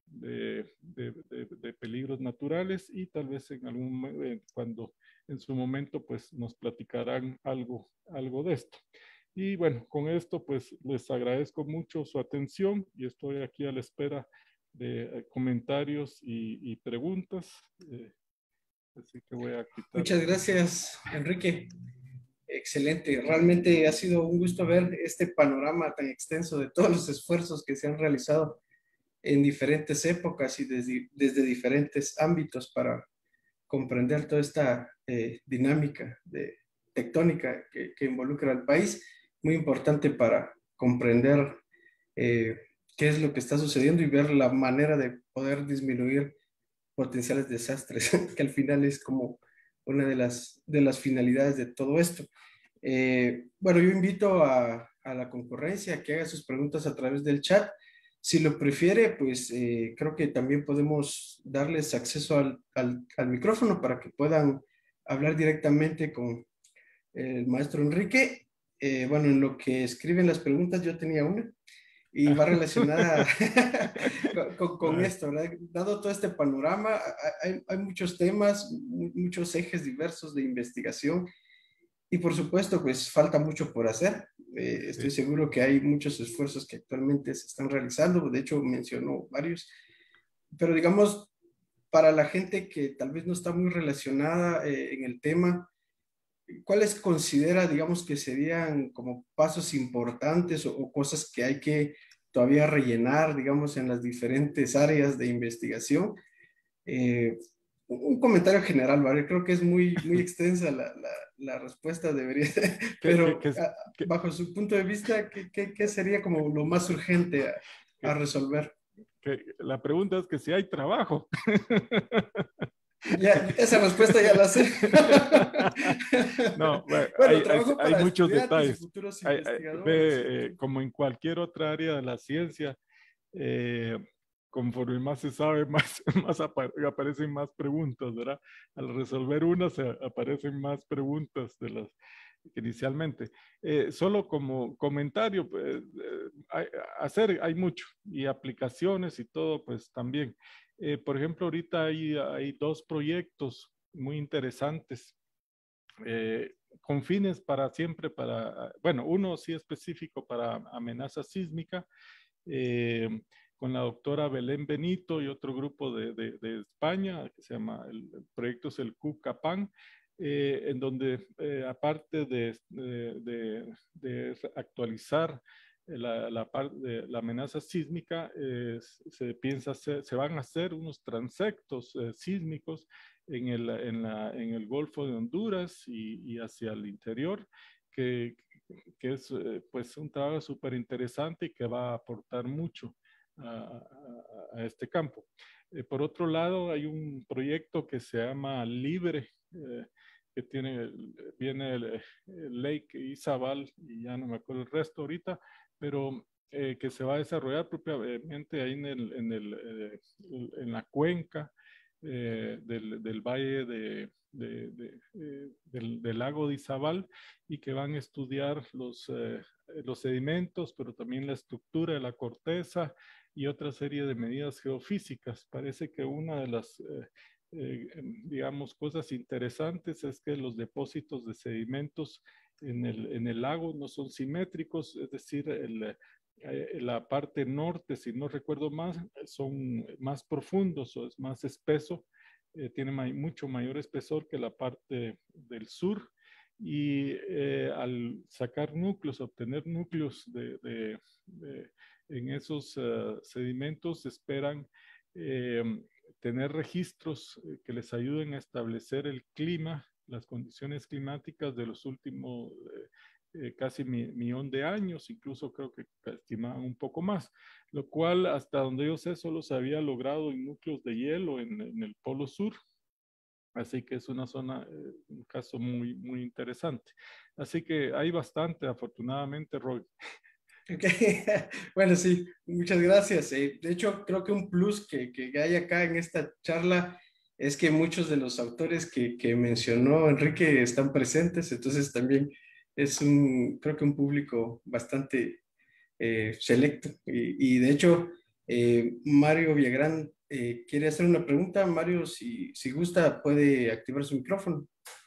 S2: de peligros naturales, y tal vez cuando en su momento pues nos platicarán algo de esto. Y bueno, con esto pues les agradezco mucho su atención y estoy aquí a la espera de comentarios y preguntas. Así que voy a quitar.
S1: Muchas gracias, Enrique. Excelente. Realmente ha sido un gusto ver este panorama tan extenso de todos los esfuerzos que se han realizado en diferentes épocas y desde diferentes ámbitos para comprender toda esta dinámica tectónica que involucra al país. Muy importante para comprender qué es lo que está sucediendo y ver la manera de poder disminuir potenciales desastres, que al final es como una de las finalidades de todo esto. Bueno, yo invito a la concurrencia a que haga sus preguntas a través del chat. Si lo prefiere, pues creo que también podemos darles acceso al micrófono para que puedan hablar directamente con el maestro Enrique. Bueno, en lo que escriben las preguntas, yo tenía una y va relacionada con esto, ¿verdad? Dado todo este panorama, hay muchos temas, muchos ejes diversos de investigación, y por supuesto, pues falta mucho por hacer. Estoy seguro que hay muchos esfuerzos que actualmente se están realizando, de hecho mencionó varios, pero digamos, para la gente que tal vez no está muy relacionada en el tema, ¿cuáles considera, digamos, que serían como pasos importantes o cosas que hay que todavía rellenar, digamos, en las diferentes áreas de investigación? Un comentario general, ¿vale? Creo que es muy extensa la respuesta, debería ser, pero bajo su punto de vista, ¿qué sería como lo más urgente a resolver?
S2: La pregunta es que si hay trabajo.
S1: Ya, esa respuesta ya la sé.
S2: No, bueno,
S1: Bueno, trabajo
S2: hay
S1: para
S2: muchos
S1: estudiantes y
S2: detalles.
S1: futuros investigadores.
S2: Ve, como en cualquier otra área de la ciencia, eh, conforme más se sabe, más, aparecen más preguntas, ¿verdad? Al resolver una, se aparecen más preguntas de las que inicialmente. Solo como comentario, pues, hay mucho, y aplicaciones y todo, pues también. Por ejemplo, ahorita hay dos proyectos muy interesantes con fines para siempre, bueno, uno sí específico para amenaza sísmica, eh, con la doctora Belén Benito y otro grupo de España, que se llama, el proyecto es el CUCAPAN, en donde aparte de actualizar la amenaza sísmica, se van a hacer unos transectos sísmicos en el Golfo de Honduras y hacia el interior, que, que es pues un trabajo súper interesante y que va a aportar mucho a este campo. Por otro lado, hay un proyecto que se llama Libre, que viene el Lake Izabal, y ya no me acuerdo el resto ahorita, pero que se va a desarrollar propiamente ahí en la cuenca del valle del lago de Izabal, y que van a estudiar los sedimentos, pero también la estructura de la corteza y otra serie de medidas geofísicas. Parece que una de las, digamos, cosas interesantes es que los depósitos de sedimentos en el lago no son simétricos, es decir, la parte norte, si no recuerdo más, son más profundos o es más espeso, tiene mucho mayor espesor que la parte del sur, y al sacar núcleos, obtener núcleos en esos sedimentos, esperan eh, tener registros que les ayuden a establecer el clima, las condiciones climáticas de los últimos casi millón de años, incluso creo que estimaban un poco más, lo cual hasta donde yo sé solo se había logrado en núcleos de hielo en el Polo Sur. Así que es una zona, un caso muy, muy interesante. Así que hay bastante, afortunadamente, Roy.
S1: Ok. Bueno, sí, muchas gracias. De hecho, creo que un plus que hay acá en esta charla es que muchos de los autores que mencionó Enrique están presentes, entonces también es creo que un público bastante selecto. Y de hecho, Mario Villagrán quiere hacer una pregunta. Mario, si gusta, puede activar su micrófono.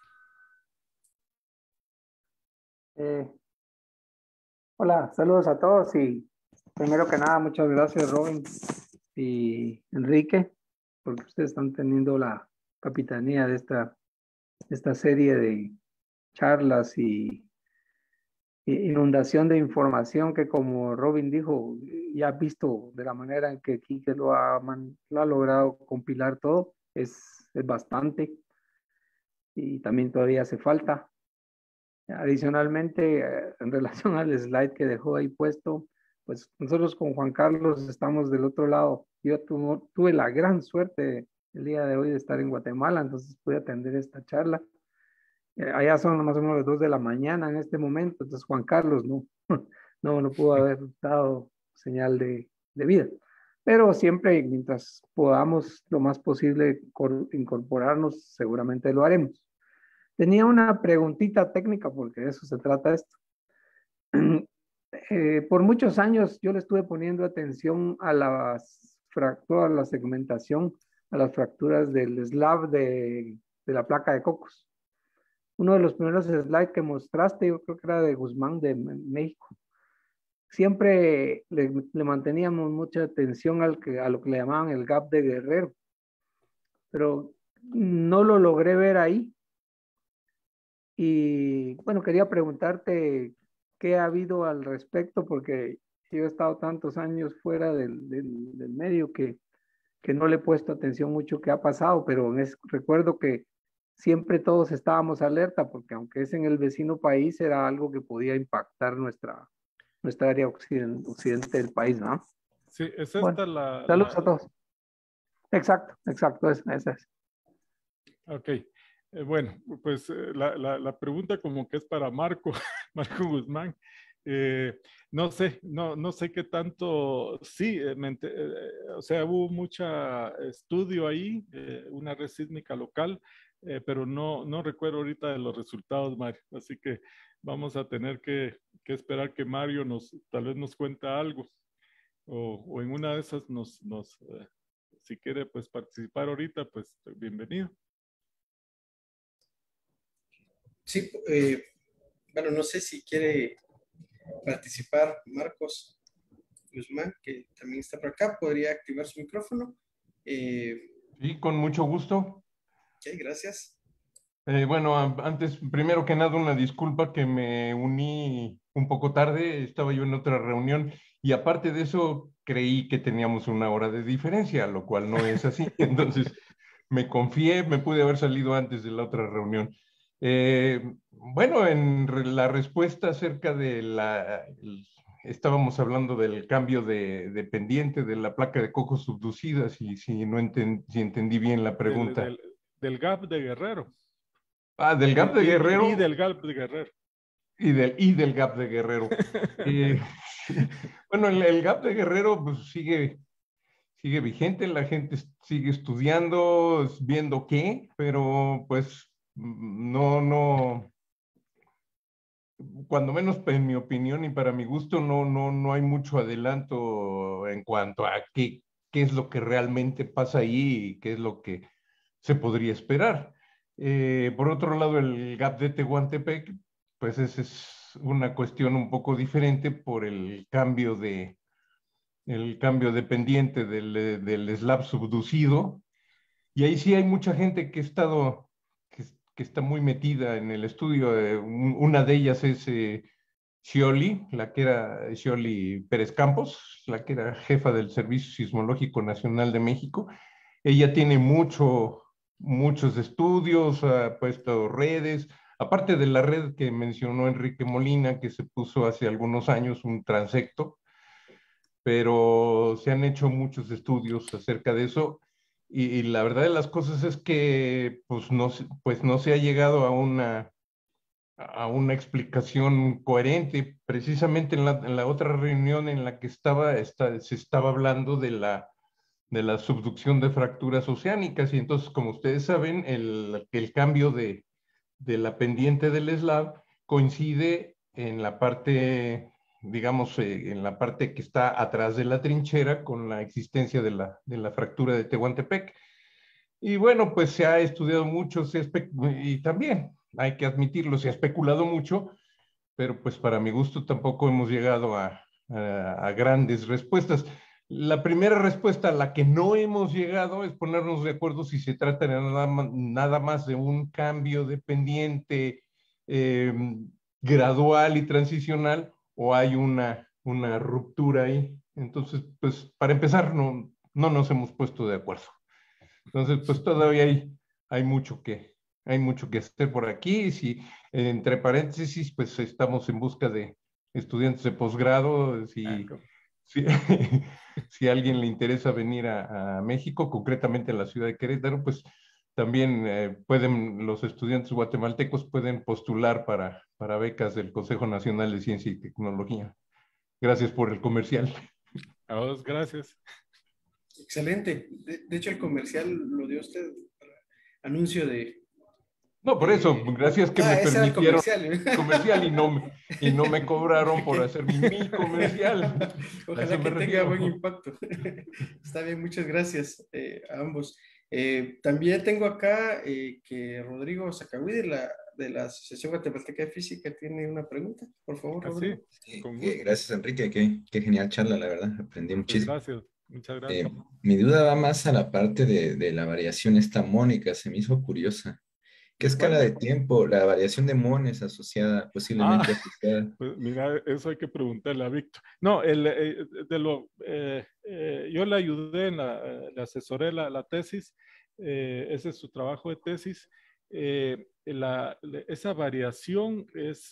S3: Eh, Hola, saludos a todos y primero que nada, muchas gracias Robin y Enrique, porque ustedes están teniendo la capitanía de esta serie de charlas y inundación de información que, como Robin dijo, ya visto de la manera en que Quique lo ha logrado compilar todo, es bastante y también todavía hace falta. Adicionalmente, en relación al slide que dejó ahí puesto, pues nosotros con Juan Carlos estamos del otro lado. Yo tuve la gran suerte el día de hoy de estar en Guatemala, entonces pude atender esta charla. Allá son más o menos las 2 de la mañana en este momento, entonces Juan Carlos no pudo haber dado señal de vida. Pero siempre, mientras podamos lo más posible incorporarnos, seguramente lo haremos. Tenía una preguntita técnica, porque de eso se trata esto. Por muchos años yo le estuve poniendo atención a toda la segmentación, a las fracturas del slab de la placa de Cocos. Uno de los primeros slides que mostraste, yo creo que era de Guzmán de México. Siempre le manteníamos mucha atención a lo que le llamaban el gap de Guerrero, pero no lo logré ver ahí. Y bueno, quería preguntarte qué ha habido al respecto, porque yo he estado tantos años fuera del medio que no le he puesto atención mucho qué ha pasado, pero recuerdo que siempre todos estábamos alerta, porque aunque es en el vecino país, era algo que podía impactar nuestra área occidente del país, ¿no?
S2: Sí, es
S3: Bueno,
S2: esta
S3: saludos a todos. Exacto, esa es.
S2: Ok. Bueno, pues la pregunta como que es para Marco, Marco Guzmán. No sé, no sé qué tanto, sí, o sea, hubo mucha estudio ahí, una red sísmica local, pero no recuerdo ahorita de los resultados, Mario. Así que vamos a tener que esperar que Mario tal vez nos cuenta algo, o en una de esas si quiere pues participar ahorita, pues bienvenido.
S1: Sí, bueno, no sé si quiere participar Marcos Guzmán, que también está por acá, podría activar su micrófono.
S4: Sí, con mucho gusto.
S1: Ok, gracias.
S4: Bueno, antes, primero que nada, una disculpa que me uní un poco tarde, estaba yo en otra reunión y aparte de eso creí que teníamos una hora de diferencia, lo cual no es así. Entonces me confié, me pude haber salido antes de la otra reunión. Bueno, la respuesta acerca de estábamos hablando del cambio de pendiente de la placa de coco subducida, si no si entendí bien la pregunta.
S2: Del gap de Guerrero.
S4: Del gap de Guerrero.
S2: Y del gap de Guerrero.
S4: Y del gap de Guerrero. Bueno, el gap de Guerrero pues, sigue vigente, la gente sigue estudiando, viendo qué, pero pues no, cuando menos en mi opinión y para mi gusto, no hay mucho adelanto en cuanto a qué es lo que realmente pasa ahí y qué es lo que se podría esperar. Por otro lado, el gap de Tehuantepec, pues esa es una cuestión un poco diferente por el cambio de pendiente del slab subducido. Y ahí sí hay mucha gente que está muy metida en el estudio. Una de ellas es Scioli, la que era Scioli Pérez Campos, la que era jefa del Servicio Sismológico Nacional de México. Ella tiene muchos estudios, ha puesto redes, aparte de la red que mencionó Enrique Molina, que se puso hace algunos años, un transecto, pero se han hecho muchos estudios acerca de eso y la verdad de las cosas es que pues no se ha llegado a una explicación coherente. Precisamente en la otra reunión en la que se estaba hablando de la subducción de fracturas oceánicas y entonces, como ustedes saben, el cambio de la pendiente del slab coincide en la parte, digamos, en la parte que está atrás de la trinchera con la existencia de la fractura de Tehuantepec. Y bueno, pues se ha estudiado mucho y también hay que admitirlo, se ha especulado mucho, pero pues para mi gusto tampoco hemos llegado a grandes respuestas. La primera respuesta a la que no hemos llegado es ponernos de acuerdo si se trata de nada más de un cambio de pendiente eh, gradual y transicional o hay una ruptura ahí. Entonces, pues para empezar, no nos hemos puesto de acuerdo. Entonces, pues todavía hay mucho que hacer por aquí. Si, entre paréntesis, pues estamos en busca de estudiantes de posgrado. Si, si a alguien le interesa venir a México, concretamente a la ciudad de Querétaro, pues también los estudiantes guatemaltecos pueden postular para becas del Consejo Nacional de Ciencia y Tecnología. Gracias por el comercial.
S2: A vos, gracias.
S1: Excelente. De hecho, el comercial lo dio usted para anuncio de...
S4: No, por eso, gracias que me
S1: ese era el
S4: permitieron
S1: comercial.
S4: y no me cobraron por hacer mi comercial.
S1: Ojalá que tenga buen impacto. Está bien, muchas gracias a ambos. También tengo acá que Rodrigo Sacagüí de la Asociación Guatemalteca de Física tiene una pregunta. Por favor, Rodrigo.
S2: Sí, con gusto.
S5: Gracias, Enrique. Qué genial charla, la verdad. Aprendí
S2: Pues
S5: muchísimo.
S2: gracias, muchas gracias.
S5: Mi duda va más a la parte de la variación esta mónica. Se me hizo curiosa. ¿Qué
S2: ¿De
S5: escala
S2: cuál?
S5: de tiempo, la variación de Mones asociada, posiblemente asociada?
S2: Pues mira, eso hay que preguntarle a Víctor. No, yo le ayudé, le asesoré la tesis, ese es su trabajo de tesis. Esa variación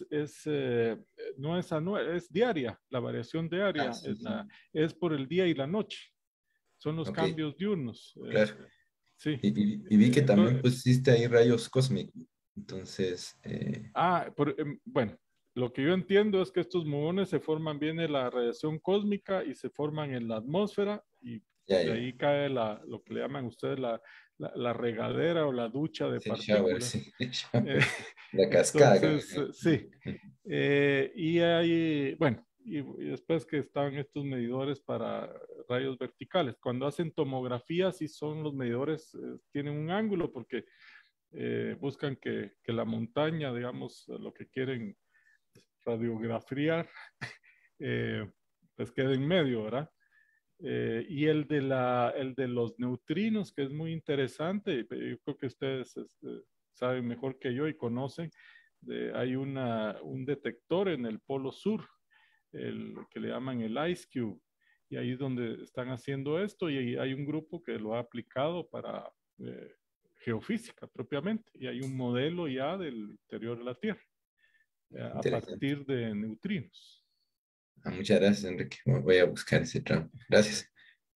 S2: no es anual, es diaria, la variación diaria
S5: Sí, sí.
S2: es por el día y la noche, son los
S5: Ok,
S2: cambios diurnos.
S5: claro.
S2: Sí.
S5: Y vi que también pusiste ahí rayos cósmicos. Entonces...
S2: bueno, lo que yo entiendo es que estos muones se forman bien en la radiación cósmica y se forman en la atmósfera y de ahí cae lo que le llaman ustedes la regadera o la ducha de
S5: Sí, shower,
S2: partículas.
S5: sí. La cascada.
S2: Entonces, sí. Y hay, bueno, y después que están estos medidores para rayos verticales. Cuando hacen tomografía, sí son los medidores, tienen un ángulo porque buscan que la montaña, digamos, lo que quieren radiografiar, pues quede en medio, ¿verdad? Y el de los neutrinos, que es muy interesante, yo creo que ustedes saben mejor que yo y conocen, hay un detector en el polo sur, el que le llaman el Ice Cube, y ahí es donde están haciendo esto, y hay un grupo que lo ha aplicado para geofísica propiamente, y hay un modelo ya del interior de la Tierra, a partir de neutrinos.
S5: Muchas gracias, Enrique. Voy a buscar ese tramo. Gracias.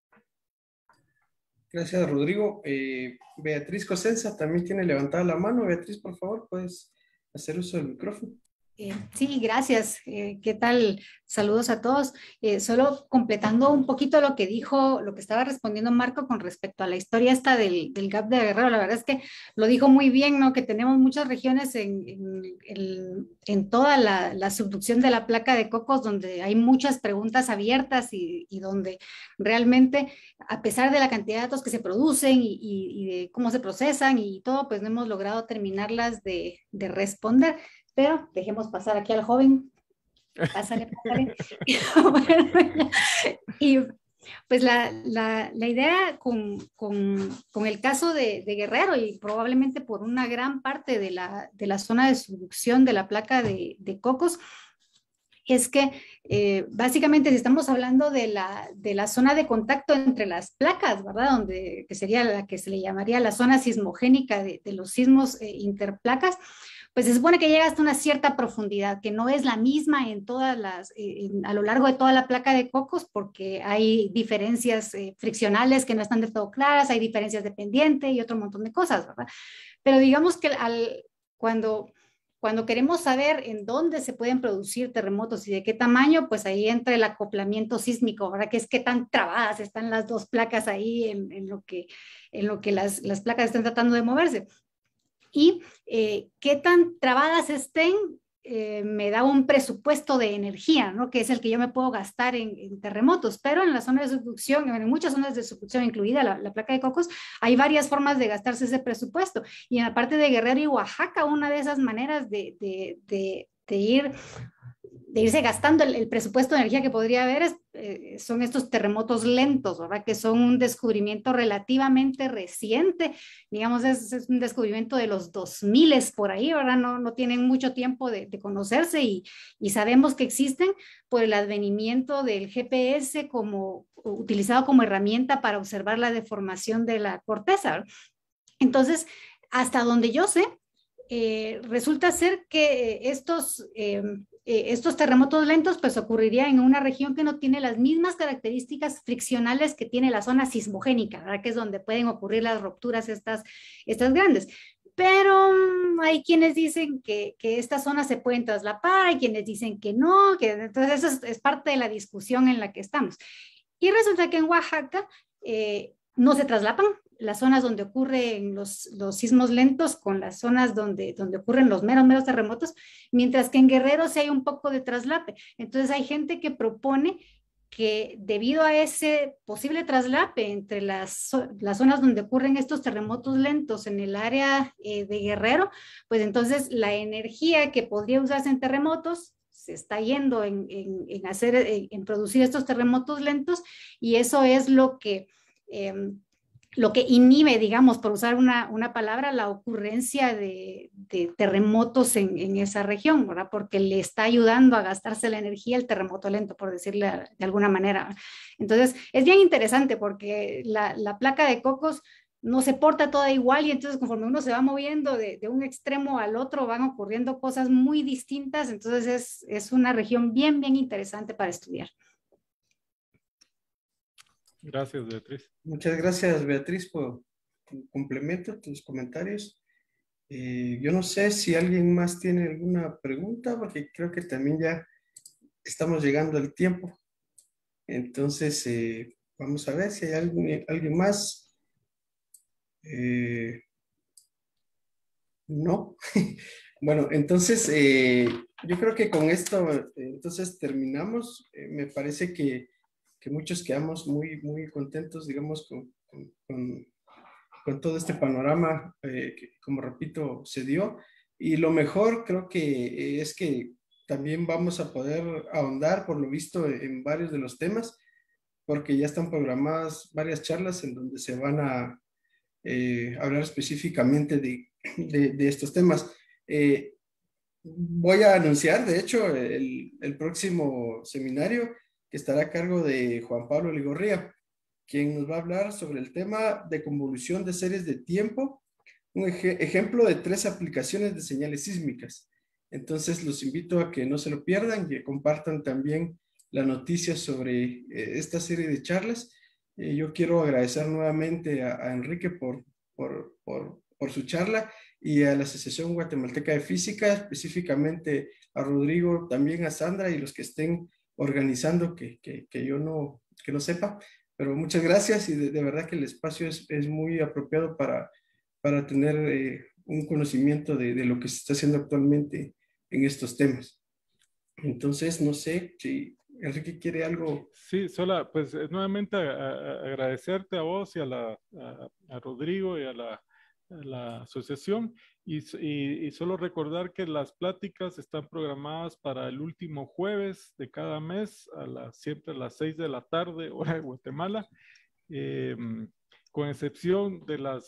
S1: Gracias, Rodrigo. Beatriz Cosenza también tiene levantada la mano. Beatriz, por favor, puedes hacer uso del micrófono.
S6: Sí, gracias. ¿Qué tal? Saludos a todos. Solo completando un poquito lo que dijo, lo que estaba respondiendo Marco con respecto a la historia esta del Gap de Guerrero. La verdad es que lo dijo muy bien, ¿no? Que tenemos muchas regiones en toda la subducción de la placa de Cocos donde hay muchas preguntas abiertas y donde realmente, a pesar de la cantidad de datos que se producen y de cómo se procesan y todo, pues no hemos logrado terminarlas de responder. Pero dejemos pasar aquí al joven. Pásale. Y pues la idea con el caso de Guerrero y probablemente por una gran parte de la zona de subducción de la placa de Cocos es que básicamente si estamos hablando de la zona de contacto entre las placas, ¿verdad? Que sería la que se le llamaría la zona sismogénica de los sismos interplacas, pues se supone que llega hasta una cierta profundidad, que no es la misma en todas a lo largo de toda la placa de Cocos, porque hay diferencias friccionales que no están de todo claras, hay diferencias de pendiente y otro montón de cosas, ¿verdad? Pero digamos que cuando queremos saber en dónde se pueden producir terremotos y de qué tamaño, pues ahí entra el acoplamiento sísmico, ¿verdad? Que es qué tan trabadas están las dos placas ahí en lo que las placas están tratando de moverse. Y qué tan trabadas estén, me da un presupuesto de energía, ¿no? Que es el que yo me puedo gastar en terremotos, pero en la zona de subducción, en muchas zonas de subducción, incluida la placa de Cocos, hay varias formas de gastarse ese presupuesto. Y en la parte de Guerrero y Oaxaca, una de esas maneras de irse gastando el presupuesto de energía que podría haber son estos terremotos lentos, ¿verdad? Que son un descubrimiento relativamente reciente, digamos, es un descubrimiento de los 2000 por ahí, ¿verdad? No tienen mucho tiempo de conocerse y sabemos que existen por el advenimiento del GPS utilizado como herramienta para observar la deformación de la corteza, ¿verdad? Entonces, hasta donde yo sé, resulta ser que estos terremotos lentos pues ocurrirían en una región que no tiene las mismas características friccionales que tiene la zona sismogénica, ¿verdad? Que es donde pueden ocurrir las rupturas estas grandes. Pero hay quienes dicen que estas zonas se pueden traslapar, hay quienes dicen que no, entonces eso es parte de la discusión en la que estamos. Y resulta que en Oaxaca no se traslapan las zonas donde ocurren los sismos lentos con las zonas donde ocurren los meros terremotos, mientras que en Guerrero sí hay un poco de traslape. Entonces hay gente que propone que debido a ese posible traslape entre las zonas donde ocurren estos terremotos lentos en el área de Guerrero, pues entonces la energía que podría usarse en terremotos se está yendo en producir estos terremotos lentos, y eso es lo que inhibe, digamos, por usar una palabra, la ocurrencia de terremotos en esa región, ¿verdad? Porque le está ayudando a gastarse la energía el terremoto lento, por decirle de alguna manera. Entonces, es bien interesante porque la placa de Cocos no se porta toda igual, y entonces conforme uno se va moviendo de un extremo al otro van ocurriendo cosas muy distintas. Entonces es una región bien interesante para estudiar.
S2: Gracias, Beatriz.
S1: Muchas gracias, Beatriz, complemento, tus comentarios. Yo no sé si alguien más tiene alguna pregunta, porque creo que también ya estamos llegando al tiempo. Entonces, vamos a ver si hay alguien más. No. Bueno, entonces, yo creo que con esto, entonces terminamos. Me parece que muchos quedamos muy, muy contentos, digamos, con todo este panorama que, como repito, se dio. Y lo mejor creo que es que también vamos a poder ahondar, por lo visto, en varios de los temas, porque ya están programadas varias charlas en donde se van a hablar específicamente de estos temas. Voy a anunciar, de hecho, el próximo seminario que estará a cargo de Juan Pablo Ligorría, quien nos va a hablar sobre el tema de convolución de series de tiempo, un ejemplo de 3 aplicaciones de señales sísmicas. Entonces, los invito a que no se lo pierdan y que compartan también la noticia sobre esta serie de charlas. Yo quiero agradecer nuevamente a Enrique por su charla y a la Asociación Guatemalteca de Física, específicamente a Rodrigo, también a Sandra y los que estén organizando que yo no sepa. Pero muchas gracias y de verdad que el espacio es muy apropiado para tener un conocimiento de lo que se está haciendo actualmente en estos temas. Entonces, no sé si Enrique quiere algo.
S2: Sí, Sola, pues nuevamente agradecerte a vos y a Rodrigo y a la asociación y solo recordar que las pláticas están programadas para el último jueves de cada mes, siempre a las 6 de la tarde, hora de Guatemala, con excepción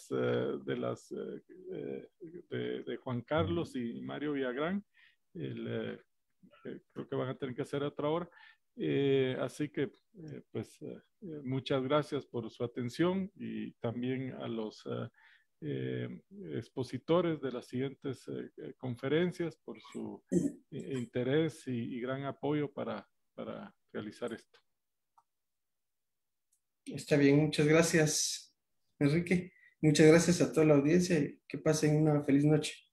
S2: de Juan Carlos y Mario Villagrán, creo que van a tener que hacer a otra hora. Así que, muchas gracias por su atención y también a los expositores de las siguientes conferencias por su interés y gran apoyo para realizar esto.
S1: Está bien, muchas gracias, Enrique. Muchas gracias a toda la audiencia y que pasen una feliz noche.